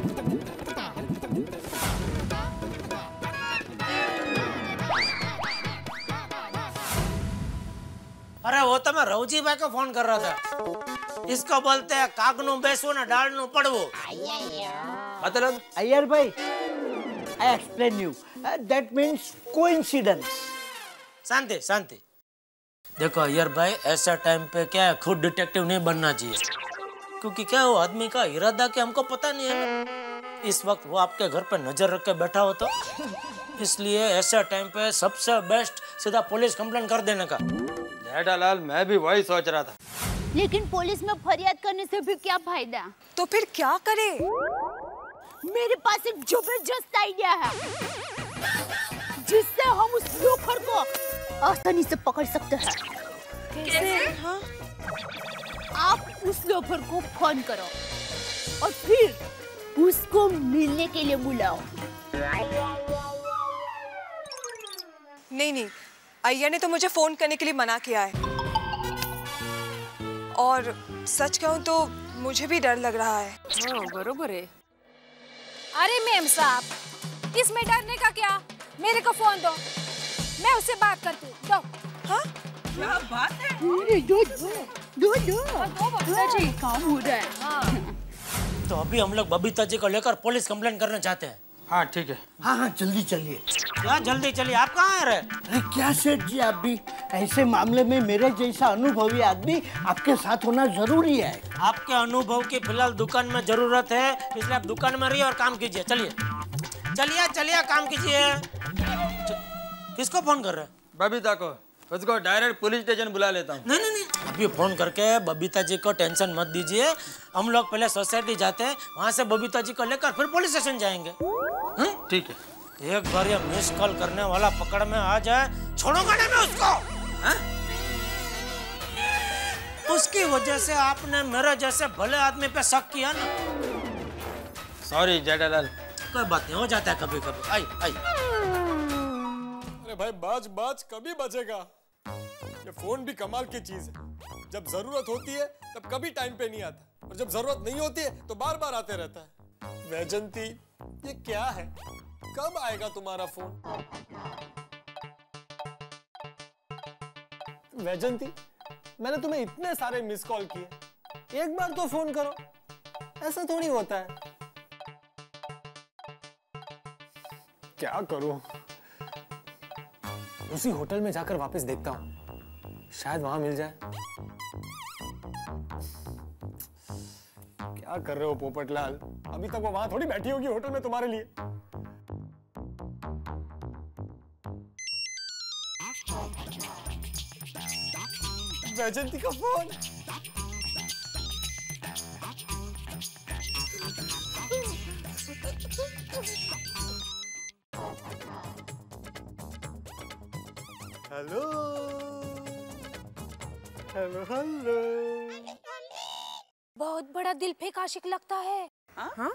अरे वो तो मैं रवजी भाई को फोन कर रहा था। इसको बोलते हैं कागनू बेसू ना डालनू पड़वो। मतलब? अय्यर भाई, I explain you. That means coincidence. शांति शांति। देखो अय्यर भाई, ऐसा टाइम पे क्या है, खुद डिटेक्टिव नहीं बनना चाहिए, क्योंकि क्या वो आदमी का इरादा क्या हमको पता नहीं है। इस वक्त वो आपके घर पे नजर रख के बैठा हो तो इसलिए ऐसा टाइम पे सबसे बेस्ट सीधा पुलिस कंप्लेंट कर देने का। जेठालाल, मैं भी वही सोच रहा था। लेकिन पुलिस में फरियाद करने से भी क्या फायदा? तो फिर क्या करे? मेरे पास एक जबरदस्त आइडिया है जिससे हम उस लोफर को आसानी से पकड़ सकते हैं। कैसे? हाँ? आप उस लोफर को फोन करो और फिर उसको मिलने के लिए बुलाओ। नहीं नहीं, अय्यर ने तो मुझे फोन करने के लिए मना किया है, और सच कहूँ तो मुझे भी डर लग रहा है। हाँ, बरोबर है। अरे मैम साहब, इसमें डरने का क्या? मेरे को फोन दो, मैं उससे बात करती हूँ। दो। हाँ? क्या बात है? दो काम हो रहा है। हाँ। तो अभी हम लोग बबीता जी को लेकर पुलिस कंप्लेंट करना चाहते हैं। हाँ ठीक है। हाँ हाँ, जल्दी चलिए। क्या जल्दी चलिए? आप कहाँ आ रहे? अरे क्या सेठ जी, आप भी ऐसे मामले में मेरे जैसा अनुभवी आदमी आपके साथ होना जरूरी है। आपके अनुभव की फिलहाल दुकान में जरूरत है, इसलिए आप दुकान में रहिए और काम कीजिए। चलिए चलिए चलिए, काम कीजिए। किसको फोन कर रहे हैं? बबीता को। उसको डायरेक्ट पुलिस स्टेशन बुला लेता हूँ। नहीं नहीं नहीं, अभी फोन करके बबीता जी को टेंशन मत दीजिए। हम लोग पहले सोसाइटी जाते हैं, वहाँ से बबीता जी को लेकर फिर पुलिस स्टेशन जाएंगे। ठीक है। एक बार ये मिस कॉल करने वाला पकड़ में आ जाए, छोड़ूंगा नहीं मैं उसको। उसकी वजह से आपने मेरे जैसे भले आदमी पे शक किया ना। सॉरी जेठालाल। कोई बात नहीं, हो जाता है कभी कभी। आई आई। अरे भाई, बाज बाज कभी बचेगा। ये फोन भी कमाल की चीज है। जब जरूरत होती है तब कभी टाइम पे नहीं आता, और जब जरूरत नहीं होती है तो बार बार आते रहता है। वैजंती, ये क्या है? कब आएगा तुम्हारा फोन? वैजंती, मैंने तुम्हें इतने सारे मिस कॉल किए, एक बार तो फोन करो। ऐसा थोड़ी होता है। क्या करूं? उसी होटल में जाकर वापस देखता हूं, शायद वहां मिल जाए। क्या कर रहे हो पोपटलाल? अभी तक वो वहां थोड़ी बैठी होगी होटल में तुम्हारे लिए। वैजंती का फोन। हेलो। Hello hello. बहुत बड़ा दिल फेंक आशिक लगता है। हाँ?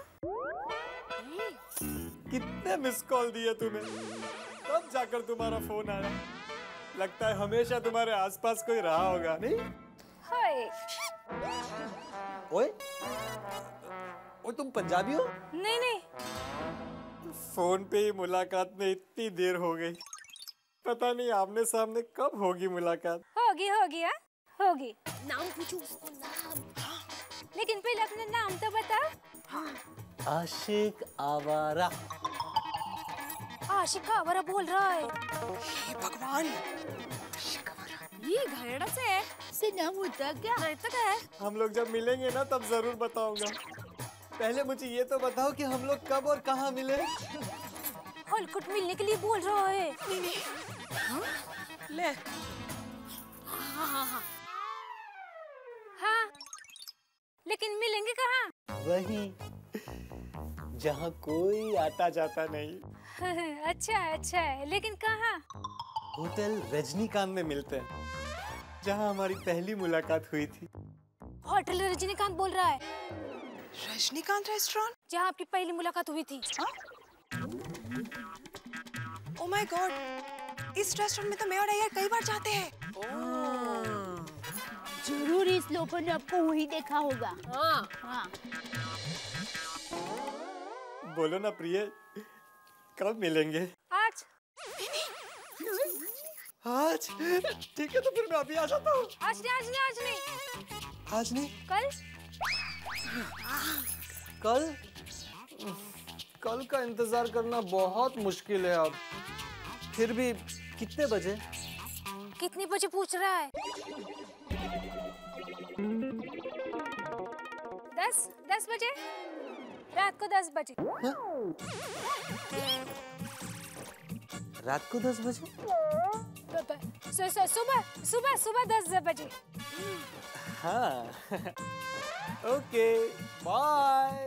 कितने मिस कॉल दिए तुम्हें, तब जाकर तुम्हारा फोन आया। लगता है हमेशा तुम्हारे आसपास कोई रहा होगा, नहीं? हाय। ओए, ओ तुम पंजाबी हो? नहीं नहीं। फोन पे ही मुलाकात में इतनी देर हो गई, पता नहीं आमने सामने कब होगी मुलाकात। होगी होगी हाँ होगी। नाम पूछो उसको, नाम। लेकिन पहले अपना नाम तो बता। आशिक आवारा। आशिक आवारा बोल रहा है। हे भगवान, ये घरेड़ा से नाम होता क्या? रहता क्या है? हम लोग जब मिलेंगे ना तब जरूर बताऊंगा। पहले मुझे ये तो बताओ कि हम लोग कब और कहाँ मिले? हलकुट मिलने के लिए बोल रहा है। हाँ? ले। हाँ। हाँ, लेकिन मिलेंगे कहाँ? वही जहाँ कोई आता जाता नहीं। अच्छा है, लेकिन कहाँ? होटल रजनीकांत में मिलते हैं, जहाँ हमारी पहली मुलाकात हुई थी। होटल रजनीकांत बोल रहा है? रजनीकांत रेस्टोरेंट? जहाँ आपकी पहली मुलाकात हुई थी। ओह माय गॉड, इस रेस्टोरेंट में तो मैं और अय्यर कई बार जाते हैं। जरूर इस लोगों ने आपको वही देखा होगा। हाँ। बोलो ना प्रिय, कब मिलेंगे? आज। आज? ठीक है, तो फिर मैं अभी आ जाता हूँ। आज नहीं। आज नहीं? कल का इंतजार करना बहुत मुश्किल है अब। फिर भी कितने बजे? कितने बजे पूछ रहा है? 10 बजे, रात को 10 बजे। रात को 10 बजे? सुबह 10 बजे। हाँ। Okay, bye.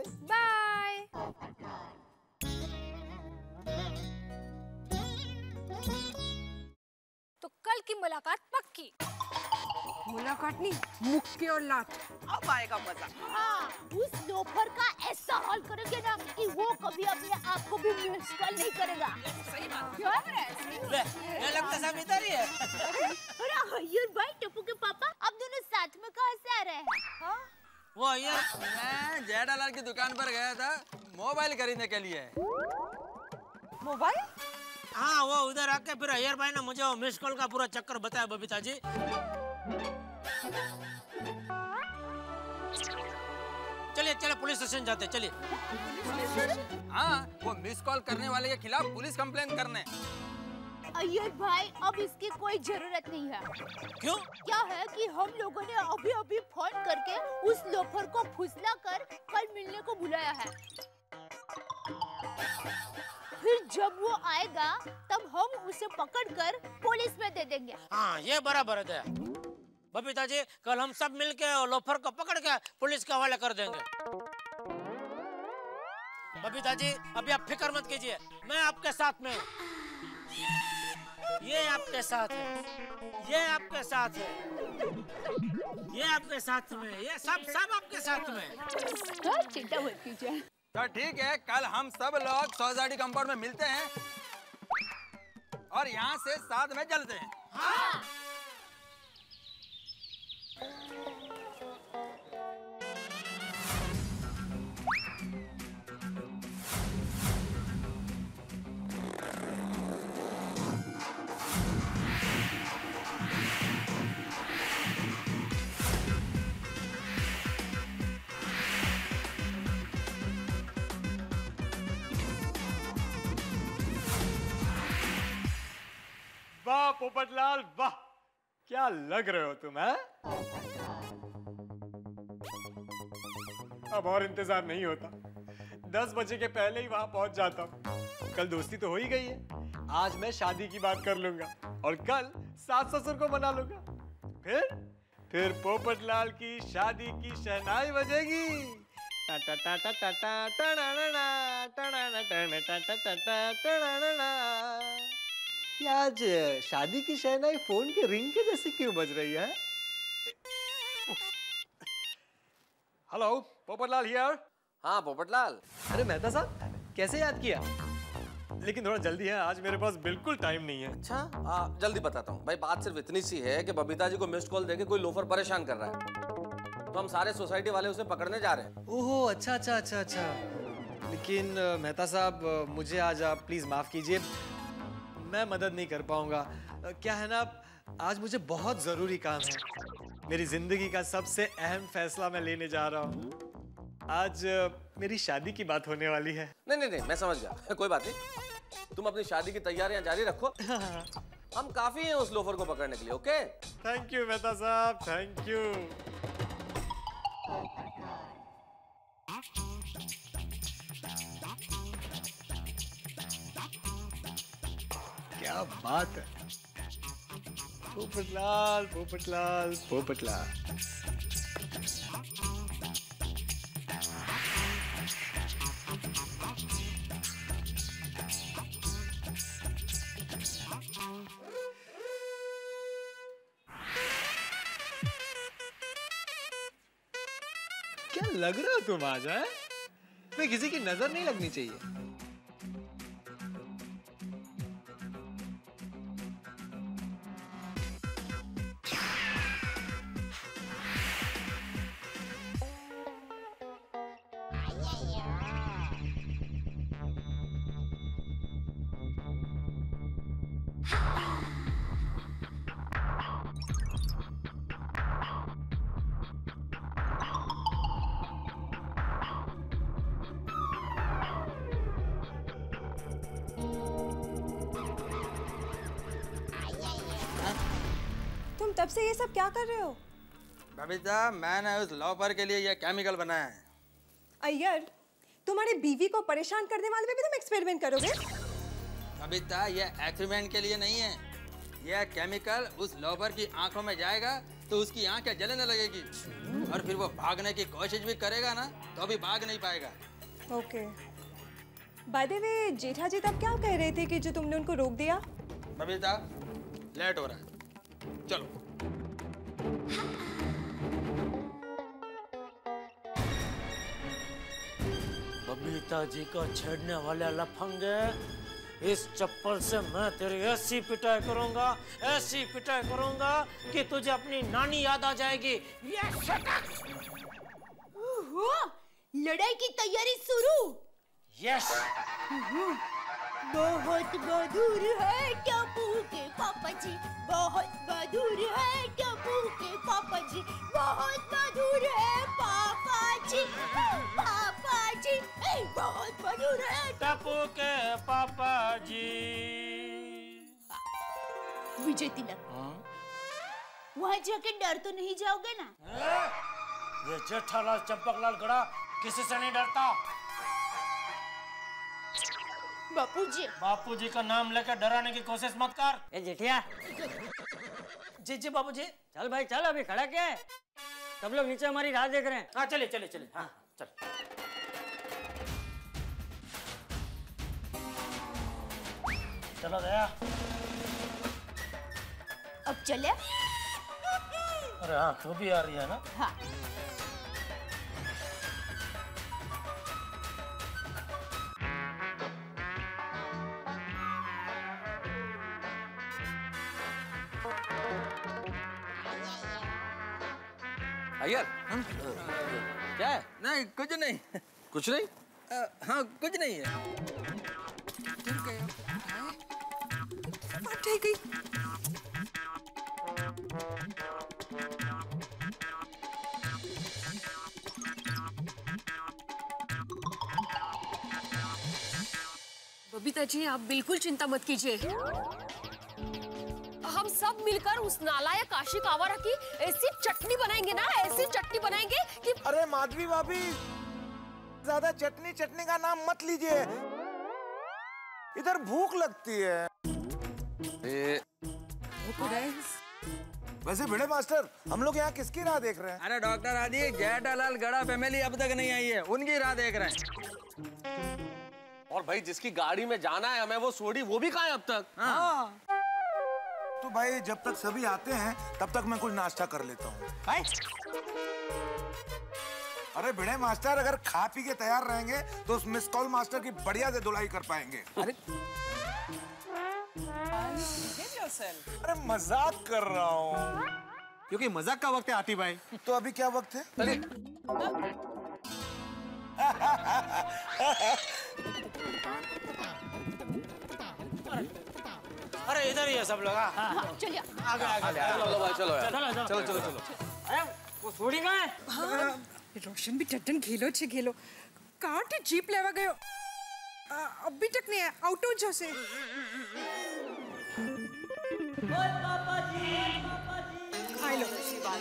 तो कल की मुलाकात पक्की। मुलाकात नहीं, मुक्के और लात। अब आएगा मजा। हाँ, उस लोफर का ऐसा हाल करेंगे ना कि वो कभी अपने आप को भी मिस कॉल नहीं करेगा। सही बात। क्या? ये लगता सब इधर ही है। अरे अय्यर भाई, टप्पू के पापा, आप दोनों साथ में कहाँ से आ रहे हैं? हाँ? वो अय्यर, मैं जेठालाल की दुकान पर गया था मोबाइल खरीदने के लिए। मोबाइल? हाँ, वो उधर आके फिर अय्यर भाई ने मुझे वो मिस कॉल का पूरा चक्कर बताया बबीता जी। चलिए पुलिस स्टेशन जाते, चलिए। हाँ, वो मिस कॉल करने वाले के खिलाफ पुलिस कंप्लेन करने। अय्यर भाई, अब इसकी कोई जरूरत नहीं है। क्यों? क्या है कि हम लोगों ने अभी फोन करके उस लोफर को फुसला कर कल मिलने को बुलाया है। फिर जब वो आएगा तब हम उसे पकड़कर पुलिस में दे देंगे। हाँ, ये बराबर है बबीता जी। कल हम सब मिलके लोफर को पकड़ के पुलिस के हवाले कर देंगे। बबीता जी, अभी आप फिक्र मत कीजिए, मैं आपके साथ में हूँ। ये आपके साथ है, ये आपके साथ है, ये आपके साथ में, ये सब आपके साथ में। चिंता मत कीजिए। तो ठीक है, कल हम सब लोग सोसाइटी कंपाउंड में मिलते हैं और यहाँ से साथ में चलते हैं। हाँ। वाह पोपटलाल वाह, क्या लग रहे हो तुम? है अब और इंतजार नहीं होता, 10 बजे के पहले ही वहां पहुंच जाता हूं। कल दोस्ती तो हो ही गई है, आज मैं शादी की बात कर लूंगा और कल सास ससुर को मना लूंगा। फिर पोपटलाल की शादी की शहनाई बजेगी। टा टा टा टा टा टा टा। आज शादी की शहनाई फोन के रिंग के जैसे क्यों बज रही है? Hello, Popatlal here. हाँ पोपटलाल। अरे मेहता साहब, कैसे याद किया? लेकिन थोड़ा जल्दी है, आज मेरे पास बिल्कुल टाइम नहीं है। अच्छा जल्दी बताता हूँ भाई। बात सिर्फ इतनी सी है कि बबीता जी को मिस्ड कॉल देके कोई लोफर परेशान कर रहा है, तो हम सारे सोसाइटी वाले उसे पकड़ने जा रहे हैं। ओहो, अच्छा अच्छा अच्छा अच्छा। लेकिन मेहता साहब, मुझे आज आप प्लीज माफ कीजिए, मैं मदद नहीं कर पाऊंगा। क्या है ना, आज मुझे बहुत जरूरी काम है। मेरी जिंदगी का सबसे अहम फैसला मैं लेने जा रहा हूँ। आज मेरी शादी की बात होने वाली है। नहीं, मैं समझ गया। कोई बात नहीं, तुम अपनी शादी की तैयारियां जारी रखो। हम काफी हैं उस लोफर को पकड़ने के लिए। ओके? थैंक यू मेहता साहब, थैंक यू। क्या बात है। पोपटलाल पोपटलाल पोपटलाल। क्या लग रहा हो तुम आज? है मैं किसी की नजर नहीं लगनी चाहिए। तब से ये सब क्या कर रहे हो? बबीता, मैंने उस लॉपर के लिए ये केमिकल बनाया है। अय्यर, तुम्हारी बीवी को परेशान करने वाले पे भी तुम एक्सपेरिमेंट करोगे? बबीता, ये एक्सपेरिमेंट के लिए नहीं है। यह केमिकल उस लॉपर की आंखों में जाएगा तो उसकी आंखें जलने लगेगी, और फिर वो भागने की कोशिश भी करेगा ना, तो भी भाग नहीं पाएगा। Okay. By the way, Jetha ji तब क्या कह रहे थे कि जो तुमने उनको रोक दिया? बबीता, लेट हो रहा है, चलो। बबीता जी को छेड़ने वाले लफंगे, इस चप्पल से मैं तेरी ऐसी पिटाई करूंगा, ऐसी पिटाई करूंगा कि तुझे अपनी नानी याद आ जाएगी। लड़ाई की तैयारी शुरू। यस। बहुत बहादुर है टप्पू के पापा जी, बहुत बहादुर है टप्पू के पापा जी, बहुत बहादुर है पापा जी, पापा जी, बहुत बहादुर है टप्पू के पापा जी। विजय तिलक, वहाँ जाके डर तो नहीं जाओगे ना? ये जेठालाल चंपकलाल गड़ा किसी से नहीं डरता। बापूजी का नाम लेकर डराने की कोशिश मत कर। ए जेठिया। जी बाबूजी। चल भाई चल, अभी खड़ा क्या है? सब लोग नीचे हमारी राह देख रहे हैं। हाँ चलिए चलिए चलिए। हाँ चल। चलो दया। अब चले? अरे हाँ, तू भी आ रही है ना? हाँ। अय्यर, क्या है? नहीं, कुछ नहीं। कुछ नहीं? हाँ, कुछ नहीं है। ठीक गई। बबीता जी, आप बिल्कुल चिंता मत कीजिए। हम सब मिलकर उस नालायक आशिक आवारा की ऐसी चटनी बनाएंगे ना, ऐसी चटनी बनाएंगे कि... अरे माधवी भाभी, ज्यादा चटनी का नाम मत लीजिए, इधर भूख लगती है। वैसे भिड़े मास्टर, हम लोग यहाँ किसकी राह देख रहे हैं? अरे डॉक्टर आदि, जेठालाल गड़ा फैमिली अब तक नहीं आई है, उनकी राह देख रहे हैं। और भाई जिसकी गाड़ी में जाना है हमें, वो सोडी, वो भी कहाँ है अब तक? हाँ। तो भाई जब तक सभी आते हैं तब तक मैं कुछ नाश्ता कर लेता हूँ। अरे भिड़े मास्टर, अगर खा पी के तैयार रहेंगे तो उस मिस कॉल मास्टर की बढ़िया से धुलाई कर पाएंगे। अरे मजाक कर रहा हूँ। क्योंकि मजाक का वक्त है आती भाई। तो अभी क्या वक्त है? अरे इधर ही है सब लोग। चलिए आगे आगे चलो भाई, चलो यार। चलो चलो चलो। अरे वो छोड़ी कहाँ है? हाँ, रोशन भी टट्टन खेलो छे खेलो। काट जीप लेवा गयो। अभी तक नहीं है, आउट हो जैसे। खाई लो।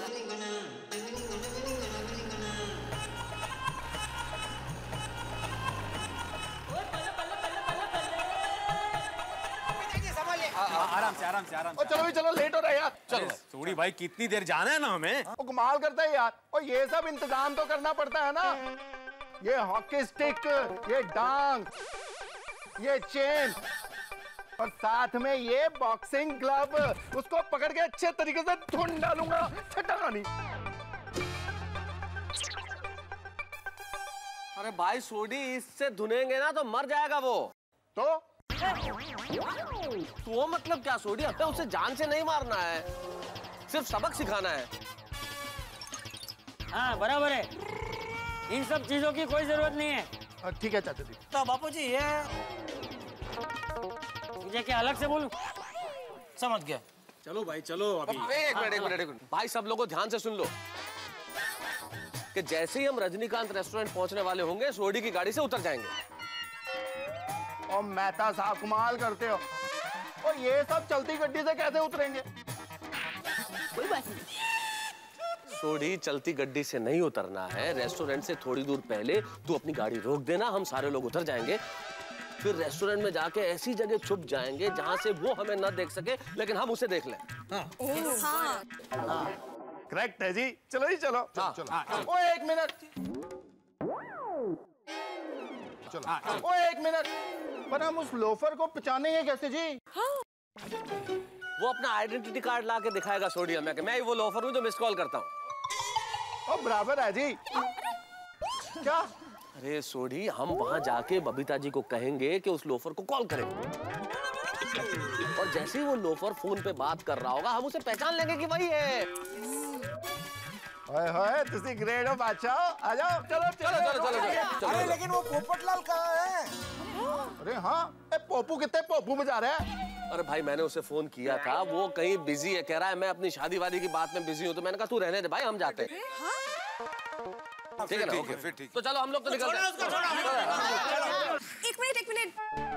आराम से आराम से आराम से। चलो भी चलो, लेट हो रहा है यार। चलो सोडी भाई, कितनी देर जाना है ना हमें। वो कमाल करता है यार। और ये सब इंतजाम तो करना पड़ता है ना। ये हॉकी स्टिक, ये डांग, ये चेन और साथ में ये बॉक्सिंग ग्लव। उसको पकड़ के अच्छे तरीके से धुन डालूंगा। छटका नहीं। अरे भाई सोडी, इससे धुनेंगे ना तो मर जाएगा वो। तो मतलब क्या सोडी? हमें उसे जान से नहीं मारना है, सिर्फ सबक सिखाना है। हाँ बराबर है, इन सब चीजों की कोई जरूरत नहीं है। ठीक है चाचा जी। तो बापूजी ये मुझे क्या अलग से बोलूं? समझ गया। चलो भाई चलो। अभी एक मिनट भाई, सब लोगों ध्यान से सुन लो कि जैसे ही हम रजनीकांत रेस्टोरेंट पहुंचने वाले होंगे, सोडी की गाड़ी से उतर जाएंगे। और मेहता साहब कमाल करते हो। और ये सब चलती गड्डी से कैसे उतरेंगे? कोई बात नहीं। सोडी, चलती गड्डी से नहीं उतरना है। रेस्टोरेंट से थोड़ी दूर पहले तू अपनी गाड़ी रोक देना, हम सारे लोग उतर जाएंगे। फिर रेस्टोरेंट में जाके ऐसी जगह छुप जाएंगे जहां से वो हमें न देख सके, लेकिन हम उसे देख लें। करेक्ट है जी। चलो जी चलो। चलो। ओ एक मिनट। चलो। ओ एक मिनट। पर हम उस लोफर को पहचानेंगे कैसे जी? वो अपना आइडेंटिटी कार्ड ला के दिखाएगा सोडी हमें कि मैं ही वो लोफर हूँ जो मिस कॉल करता हूँ। ओ बराबर है जी। क्या? अरे सोडी, हम वहां जाके बबीता जी को कहेंगे कि उस लोफर को कॉल करें, और जैसे ही वो लोफर फोन पे बात कर रहा होगा, हम उसे पहचान लेंगे कि वही है। ओए होए, तुसी ग्रेट हो बादशाह। आ जाओ। चलो चलो चलो। अरे लेकिन वो पोपटलाल कहाँ है? अरे हाँ, पोपू कितने पोपू में जा रहा है? अरे भाई, मैंने उसे फोन किया था, वो कहीं बिजी है। कह रहा है मैं अपनी शादी वादी की बात में बिजी हूँ। तो मैंने कहा तू रहने दे भाई, हम जाते हैं। ठीक है ना? ओके फिर ठीक। तो चलो हम लोग तो निकलते हैं। एक मिनट।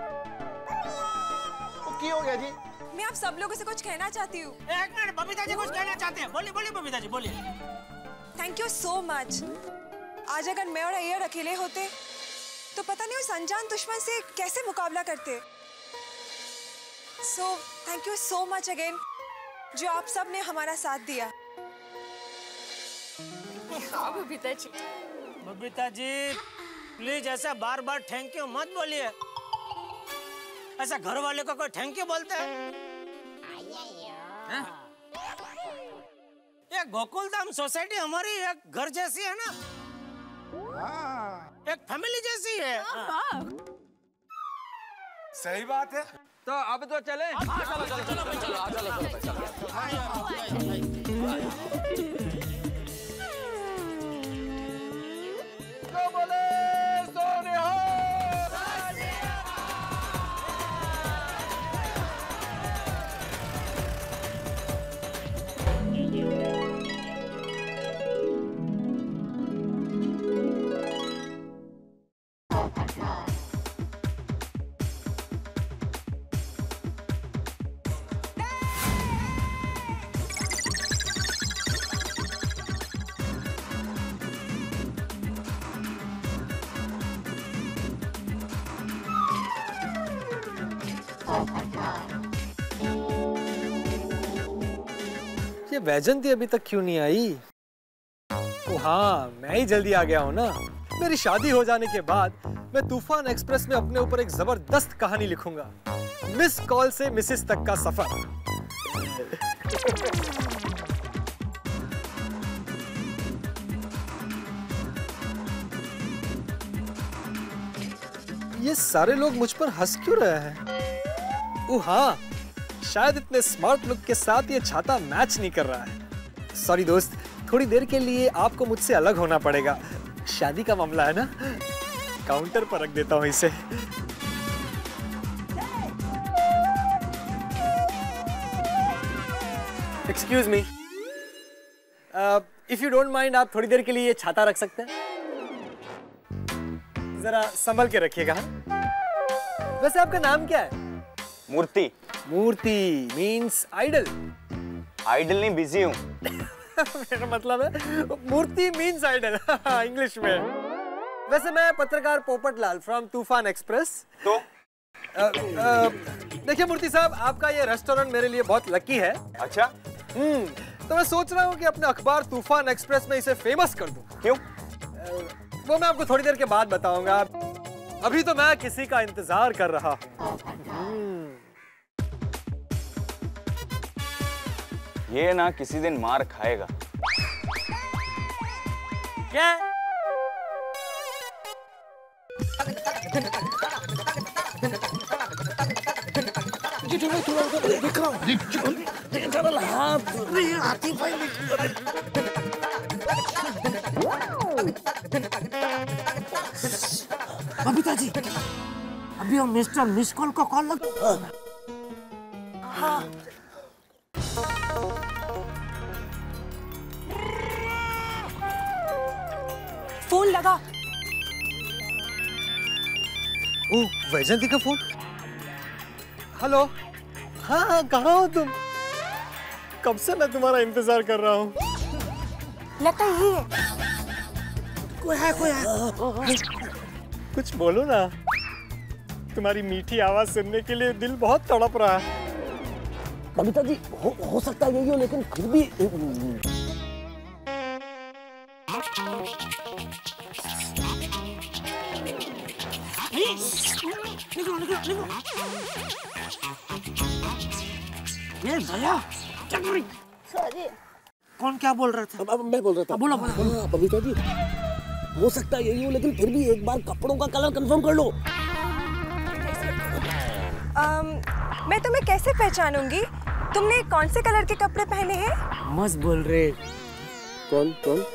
क्या हो गया जी? मैं आप सब लोगों से कुछ कहना चाहती हूँ। एक मिनट, बबीता जी कुछ कहना चाहते हैं। बोलिए बोलिए बबीता जी, बोलिए। Thank you so much. आज अगर मैं और अय्यर अकेले होते तो पता नहीं उस अनजान दुश्मन से कैसे मुकाबला करते। So thank you so much again, जो आप सब ने हमारा साथ दिया। बबीता जी प्लीज ऐसा बार बार थैंक यू मत बोलिए। ऐसा घर वाले को कोई थैंक यू बोलते हैं? ये गोकुलधाम सोसाइटी हमारी एक घर जैसी है ना। एक फैमिली जैसी है। सही बात है। तो अब तो चले। तो बोले सोने हो। ये वैजंती अभी तक क्यों नहीं आई? ओ हाँ, मैं ही जल्दी आ गया हूँ ना। मेरी शादी हो जाने के बाद मैं तूफान एक्सप्रेस में अपने ऊपर एक जबरदस्त कहानी लिखूंगा। मिस कॉल से मिसेस तक का सफर। ये सारे लोग मुझ पर हंस क्यों रहे हैं? ओह हाँ, शायद इतने स्मार्ट लुक के साथ ये छाता मैच नहीं कर रहा है। सॉरी दोस्त, थोड़ी देर के लिए आपको मुझसे अलग होना पड़ेगा। शादी का मामला है ना, काउंटर पर रख देता हूँ इसे। Excuse me, if you don't mind, आप थोड़ी देर के लिए ये छाता रख सकते हैं? जरा संभल के रखिएगा। वैसे आपका नाम क्या है? Murthy. Murthy means idol. Idol नहीं, बिजी हूँ। मेरा मतलब है मूर्ति मीन्स आइडल इंग्लिश में। वैसे मैं पत्रकार पोपटलाल फ्रॉम तूफान एक्सप्रेस। तो देखिए मूर्ति साहब, आपका ये रेस्टोरेंट मेरे लिए बहुत लकी है। अच्छा। तो मैं सोच रहा हूँ कि अपने अखबार तूफान एक्सप्रेस में इसे फेमस कर दूं। क्यों? वो मैं आपको थोड़ी देर के बाद बताऊंगा। अभी तो मैं किसी का इंतजार कर रहा हूँ। ये ना किसी दिन मार खाएगा। क्या? बबीता जी, अभी हम मिस्टर मिस कॉल को कॉल लग। हाँ। फोन लगा। ओह, वैजंती का फोन। हेलो। हाँ, कहाँ हो तुम? कब से मैं तुम्हारा इंतजार कर रहा हूँ। लगता यही है। कोई है। कुछ बोलो ना। तुम्हारी मीठी आवाज सुनने के लिए दिल बहुत तड़प रहा है। बबीता जी, हो सकता है यही हो, लेकिन फिर भी निकलो। ये भैया, सॉरी। कौन क्या बोल रहा था? अब मैं बोल रहा था। बोलो। बबीता जी, हो सकता है यही हो, लेकिन फिर भी एक बार कपड़ों का कलर कंफर्म कर लो। मैं तुम्हें कैसे पहचानूंगी? तुमने कौन से कलर के कपड़े पहने हैं? मस्त बोल रहे। कौन?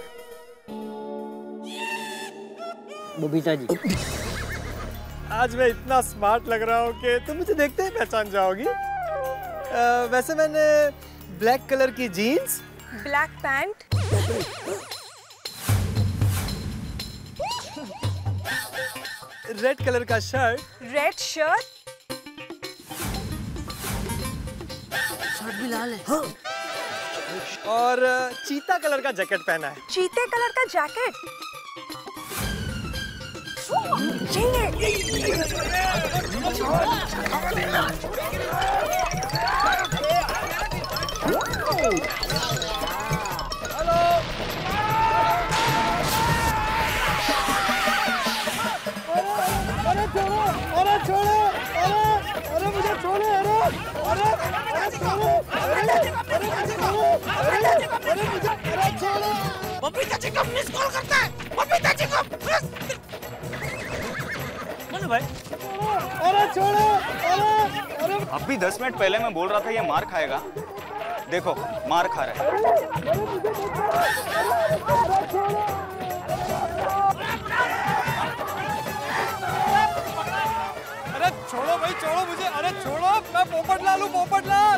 बबीता जी। आज मैं इतना स्मार्ट लग रहा हूँ कि तुम मुझे देखते ही पहचान जाओगी। वैसे मैंने ब्लैक कलर की jeans, black pant, red colour का शर्ट, रेड शर्ट भी लाल है। हाँ। और चीता कलर का जैकेट पहना है। चीते कलर का जैकेट? अरे छोड़ो, अरे मुझे छोड़ो, बबीता जी को मिस कॉल करता है। बबीता जी को भाई। अरे छोड़ो, अभी 10 मिनट पहले मैं बोल रहा था ये मार खाएगा। देखो, मार खा रहा है। अरे छोड़ो भाई, छोड़ो मुझे। अरे छोड़ो, मैं पोपटलाल हूँ, पोपटलाल।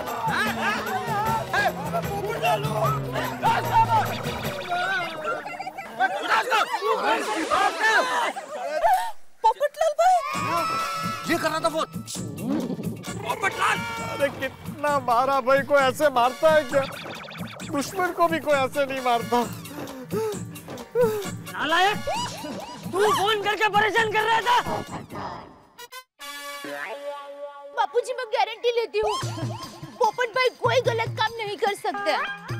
पोपटलाल भाई, ये कर रहा था फोन। पोपटलाल। अरे कितना मारा भाई, कोई ऐसे मारता है क्या? दुश्मन को भी कोई ऐसे नहीं मारता। नालायक, तू फोन करके परेशान कर रहा था। बापूजी, मैं गारंटी लेती हूँ, पोपट भाई कोई गलत काम नहीं कर सकते।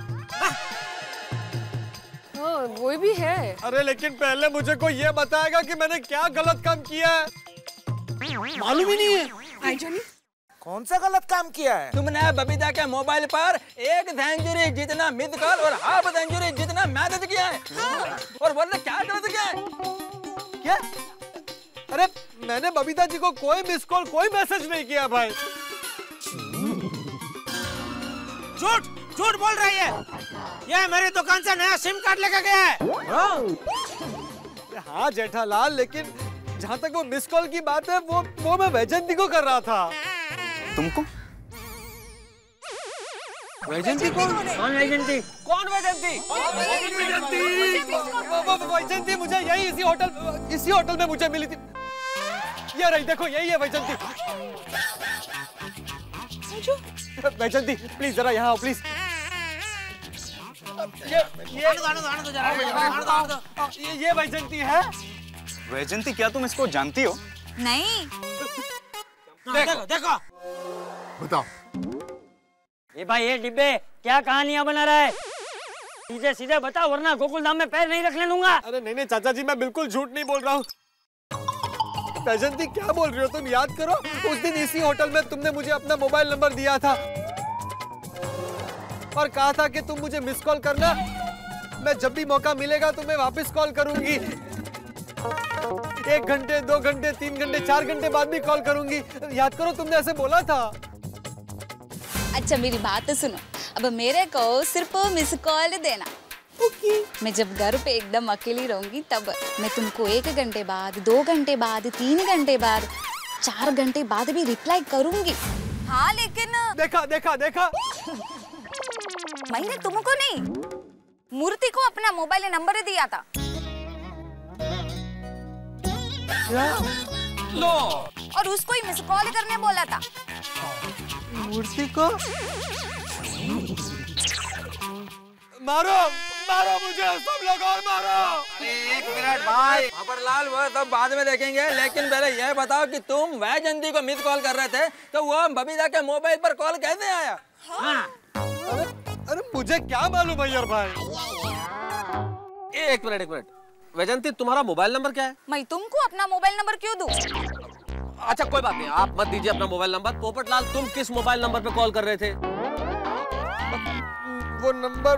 वो भी है। अरे लेकिन पहले मुझे कोई ये बताएगा कि मैंने क्या गलत काम किया है। मालूम ही नहीं है। आई जानी, कौन सा गलत काम किया है? तुमने बबीता के मोबाइल पर 1 सेंचुरी जितना मिस कॉल और हाफ सेंचुरी जितना मैसेज किया है। और बोलते क्या गलत किया है? क्या? अरे मैंने बबीता जी को कोई मिस कॉल कोई मैसेज नहीं किया भाई। झूठ झूठ बोल रही है। ये मेरी दुकान से नया सिम कार्ड लेकर गया है। हाँ जेठालाल, लेकिन जहाँ तक वो मिस कॉल की बात है वो मैं वैजंती को कर रहा था। तुमको? वैजंती कौन? कौन वैजंती? कौन वैजंती? वैजंती मुझे यही इसी होटल में मुझे मिली थी। ये रही, देखो यही है वैजंती। वैजंती प्लीज जरा यहाँ आओ प्लीज। ये वैजंती है। वैजंती, क्या तुम इसको जानती हो? नहीं। देखो देखो बताओ। ये भाई ये डिब्बे क्या कहानियां बना रहा है? सीधे सीधे बताओ वरना गोकुल धाम में पैर नहीं रखने दूंगा। अरे नहीं चाचा जी, मैं बिल्कुल झूठ नहीं बोल रहा हूँ। वैजंती क्या बोल रही हो तुम? याद करो उस दिन इसी होटल में तुमने मुझे अपना मोबाइल नंबर दिया था और कहा था कि तुम मुझे मिस कॉल करना, मैं जब भी मौका मिलेगा तुम्हें वापस कॉल करूंगी। 1 घंटे 2 घंटे 3 घंटे 4 घंटे बाद भी कॉल करूंगी। याद करो तुमने ऐसे बोला था। अच्छा मेरी बात तो सुनो, अब मेरे को सिर्फ मिस कॉल देना। मैं जब घर पे एकदम अकेली रहूंगी तब मैं तुमको 1 घंटे बाद 2 घंटे बाद 3 घंटे बाद 4 घंटे बाद भी रिप्लाई करूंगी। हाँ लेकिन देखा देखा देखा, मैंने तुमको नहीं, मूर्ति को अपना मोबाइल नंबर दिया था। लो, और उसको ही मिस कॉल करने बोला था। मूर्ति को मारो मारो मुझे, सब लोग और मारो। 1 मिनट भाई, खबरलाल वो सब बाद में देखेंगे, लेकिन पहले ये बताओ कि तुम वैजंती को मिस कॉल कर रहे थे तो वो बबीता के मोबाइल पर कॉल कैसे आया? हाँ। अरे मुझे क्या मालूम अय्यर भाई। 1 मिनट। वैजंती तुम्हारा मोबाइल नंबर क्या है? मैं तुमको अपना मोबाइल नंबर क्यों दूं? अच्छा कोई बात नहीं, आप मत दीजिए अपना मोबाइल नंबर। पोपटलाल तुम किस मोबाइल नंबर पे कॉल कर रहे थे? वो नंबर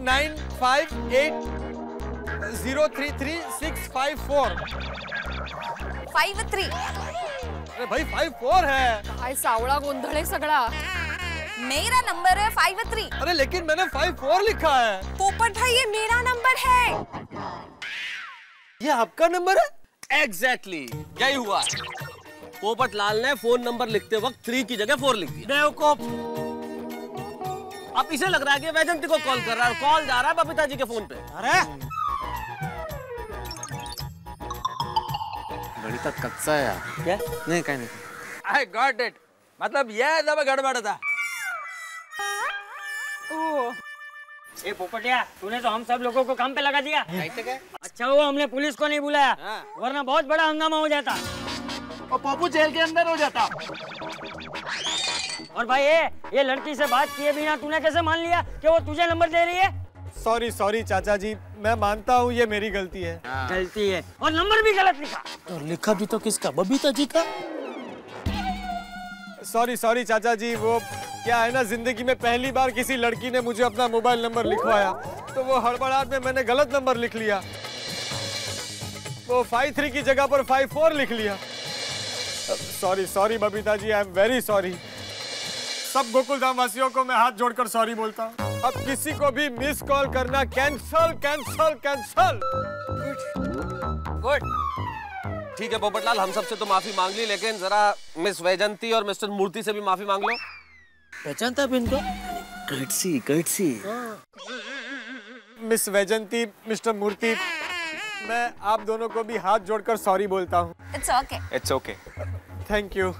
9580336554। 53। अरे भाई 54 है। काय सावळा गोंधळ आहे सगळा। मेरा नंबर है 53। अरे लेकिन मैंने 54 लिखा है। पोपट भाई ये मेरा नंबर है। ये आपका नंबर है? एग्जैक्टली यही हुआ। पोपटलाल ने फोन नंबर लिखते वक्त 3 की जगह 4 लिख दिया। बेवकूफ। अब इसे लग रहा है कि वैजंती को कॉल कर रहा है और कॉल जा रहा है बबीता जी के फोन पे। अरे गणित कच्चा है यार। क्या? नहीं कहीं नहीं। I got it। मतलब यह सब गड़बड़ था। ए पोपटिया, तूने तो हम सब लोगों को काम पे लगा दिया। अच्छा हुआ हमने पुलिस को नहीं बुलाया, वरना बहुत बड़ा हंगामा हो जाता और पप्पू जेल के अंदर हो जाता। और भाई ये लड़की से बात किए बिना तूने कैसे मान लिया कि वो तुझे नंबर दे रही है? सॉरी चाचा जी, मैं मानता हूँ ये मेरी गलती है। गलती है और नंबर भी गलत लिखा। और लिखा भी तो किसका? बबीता जी का। सॉरी चाचा जी, वो क्या है ना, जिंदगी में पहली बार किसी लड़की ने मुझे अपना मोबाइल नंबर लिखवाया तो वो हड़बड़ाहट में मैंने गलत नंबर लिख लिया। वो 53 की जगह पर 54 लिख लिया। Sorry Babita ji, I am very sorry. सब गोकुलधाम वासियों को मैं हाथ जोड़कर सॉरी बोलता हूँ। अब किसी को भी मिस कॉल करना कैंसल। गुड। ठीक है पोपटलाल, हम सबसे तो माफी मांग ली, लेकिन जरा मिस वैजंती और मिस्टर मूर्ति से भी माफी मांग लो। पहचानता है इनको? Courtesy. Miss Vaijanti, mister Murthy, मैं आप दोनों को भी हाथ जोड़कर सॉरी बोलता हूँ। It's okay। Thank you.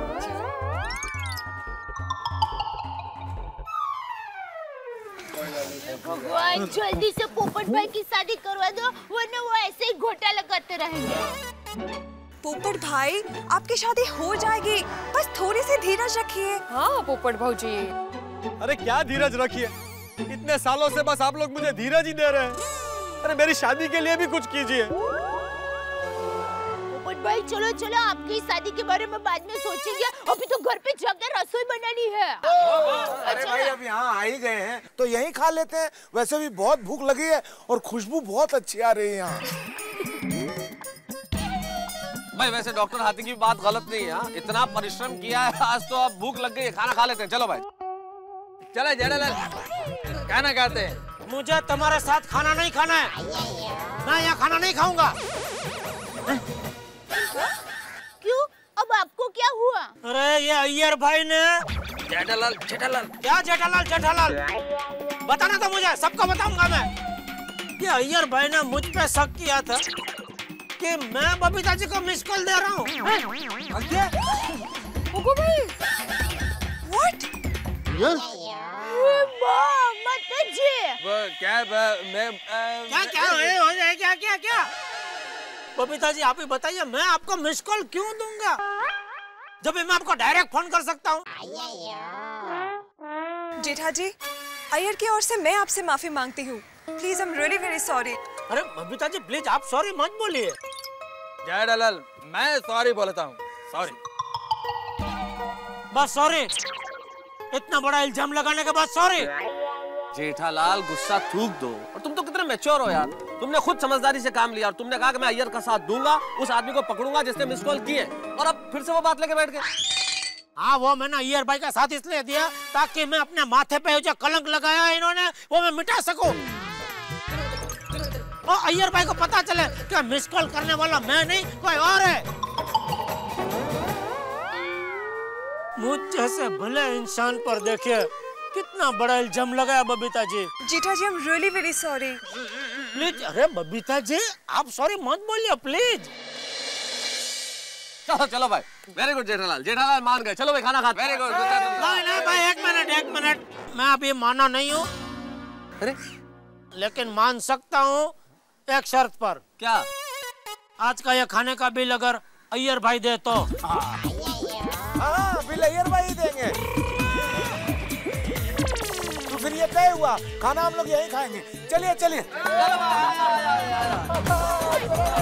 भगवान जल्दी से पोपट भाई की शादी करवा दो, वरना वो ऐसे ही घोटाला करते रहेंगे। पोपट भाई आपकी शादी हो जाएगी, बस थोड़ी सी धीरज रखिए। हाँ पोपट भाऊजी। अरे क्या धीरज रखिए, इतने सालों से बस आप लोग मुझे धीरज ही दे रहे हैं। अरे मेरी शादी के लिए भी कुछ कीजिए। पोपट भाई चलो चलो, आपकी शादी के बारे में बाद में सोचेंगे, अभी तो घर पे जाकर रसोई बनानी है। अरे भाई अब यहाँ आ ही गए हैं तो यहीं खा लेते हैं, वैसे भी बहुत भूख लगी है और खुशबू बहुत अच्छी आ रही है यहाँ। भाई वैसे डॉक्टर हाथी की बात गलत नहीं है, इतना परिश्रम किया है आज तो अब भूख लग गई है, खाना खा लेते हैं। चलो भाई चलो जेठालाल खाना खाते हैं। मुझे तुम्हारे साथ खाना नहीं खाना है, मैं यहाँ खाना नहीं खाऊंगा। क्यों? अब आपको क्या हुआ? अरे ये अय्यर भाई ने जेठालाल जेठालाल क्या जेठालाल जेठालाल बताना तो मुझे, सबको बताऊंगा मैं। ये अय्यर भाई ने मुझ पे शक किया था कि मैं बबीता जी को मिस कॉल दे रहा हूँ। What? वो क्या मैं क्या हो जाए क्या क्या क्या? बबीता जी आप ही बताइए, मैं आपको मिस कॉल क्यों दूंगा जब मैं आपको डायरेक्ट फोन कर सकता हूँ? जेठा जी, अय्यर की ओर से मैं आपसे माफी मांगती हूँ। Please I am really very sorry. अरे बबीता जी प्लीज आप सॉरी मत बोलिए। जेठालाल मैं सॉरी बोलता हूँ, सॉरी। बस सॉरी, इतना बड़ा इल्जाम लगाने के बाद सॉरी। जेठालाल गुस्सा थूक दो, और तुम तो कितने मैच्योर हो यार, तुमने खुद समझदारी से काम लिया और तुमने कहा कि मैं अय्यर का साथ दूंगा, उस आदमी को पकड़ूंगा जिसने मिस कॉल की है, और अब फिर से वो बात लेके बैठ गए। हाँ वो मैंने अय्यर भाई का साथ इसलिए दिया ताकि मैं अपने माथे पे जो कलंक लगाया है इन्होंने वो मैं मिटा सकूं, और अय्यर भाई को पता चले कि मिस कॉल करने वाला मैं नहीं कोई और है। मुझ जैसे भले इंसान पर देखिए कितना बड़ा इल्जाम लगाया Babita ji. Jetha ji I am really very sorry. Please, अरे बबीता जी आप सॉरी मत बोलिए प्लीज। चलो चलो भाई, वेरी गुड जेठालाल, जेठालाल मान गए, चलो भाई खाना खाते। Very good. नहीं भाई एक मिनट, मैं अभी माना नहीं हूँ। अरे लेकिन मान सकता हूँ एक शर्त पर। क्या? आज का ये खाने का बिल अगर अय्यर भाई दे तो। हाँ बिल अय्यर भाई देंगे। तो फिर ये तय हुआ, खाना हम लोग यहीं खाएंगे। चलिए चलिए।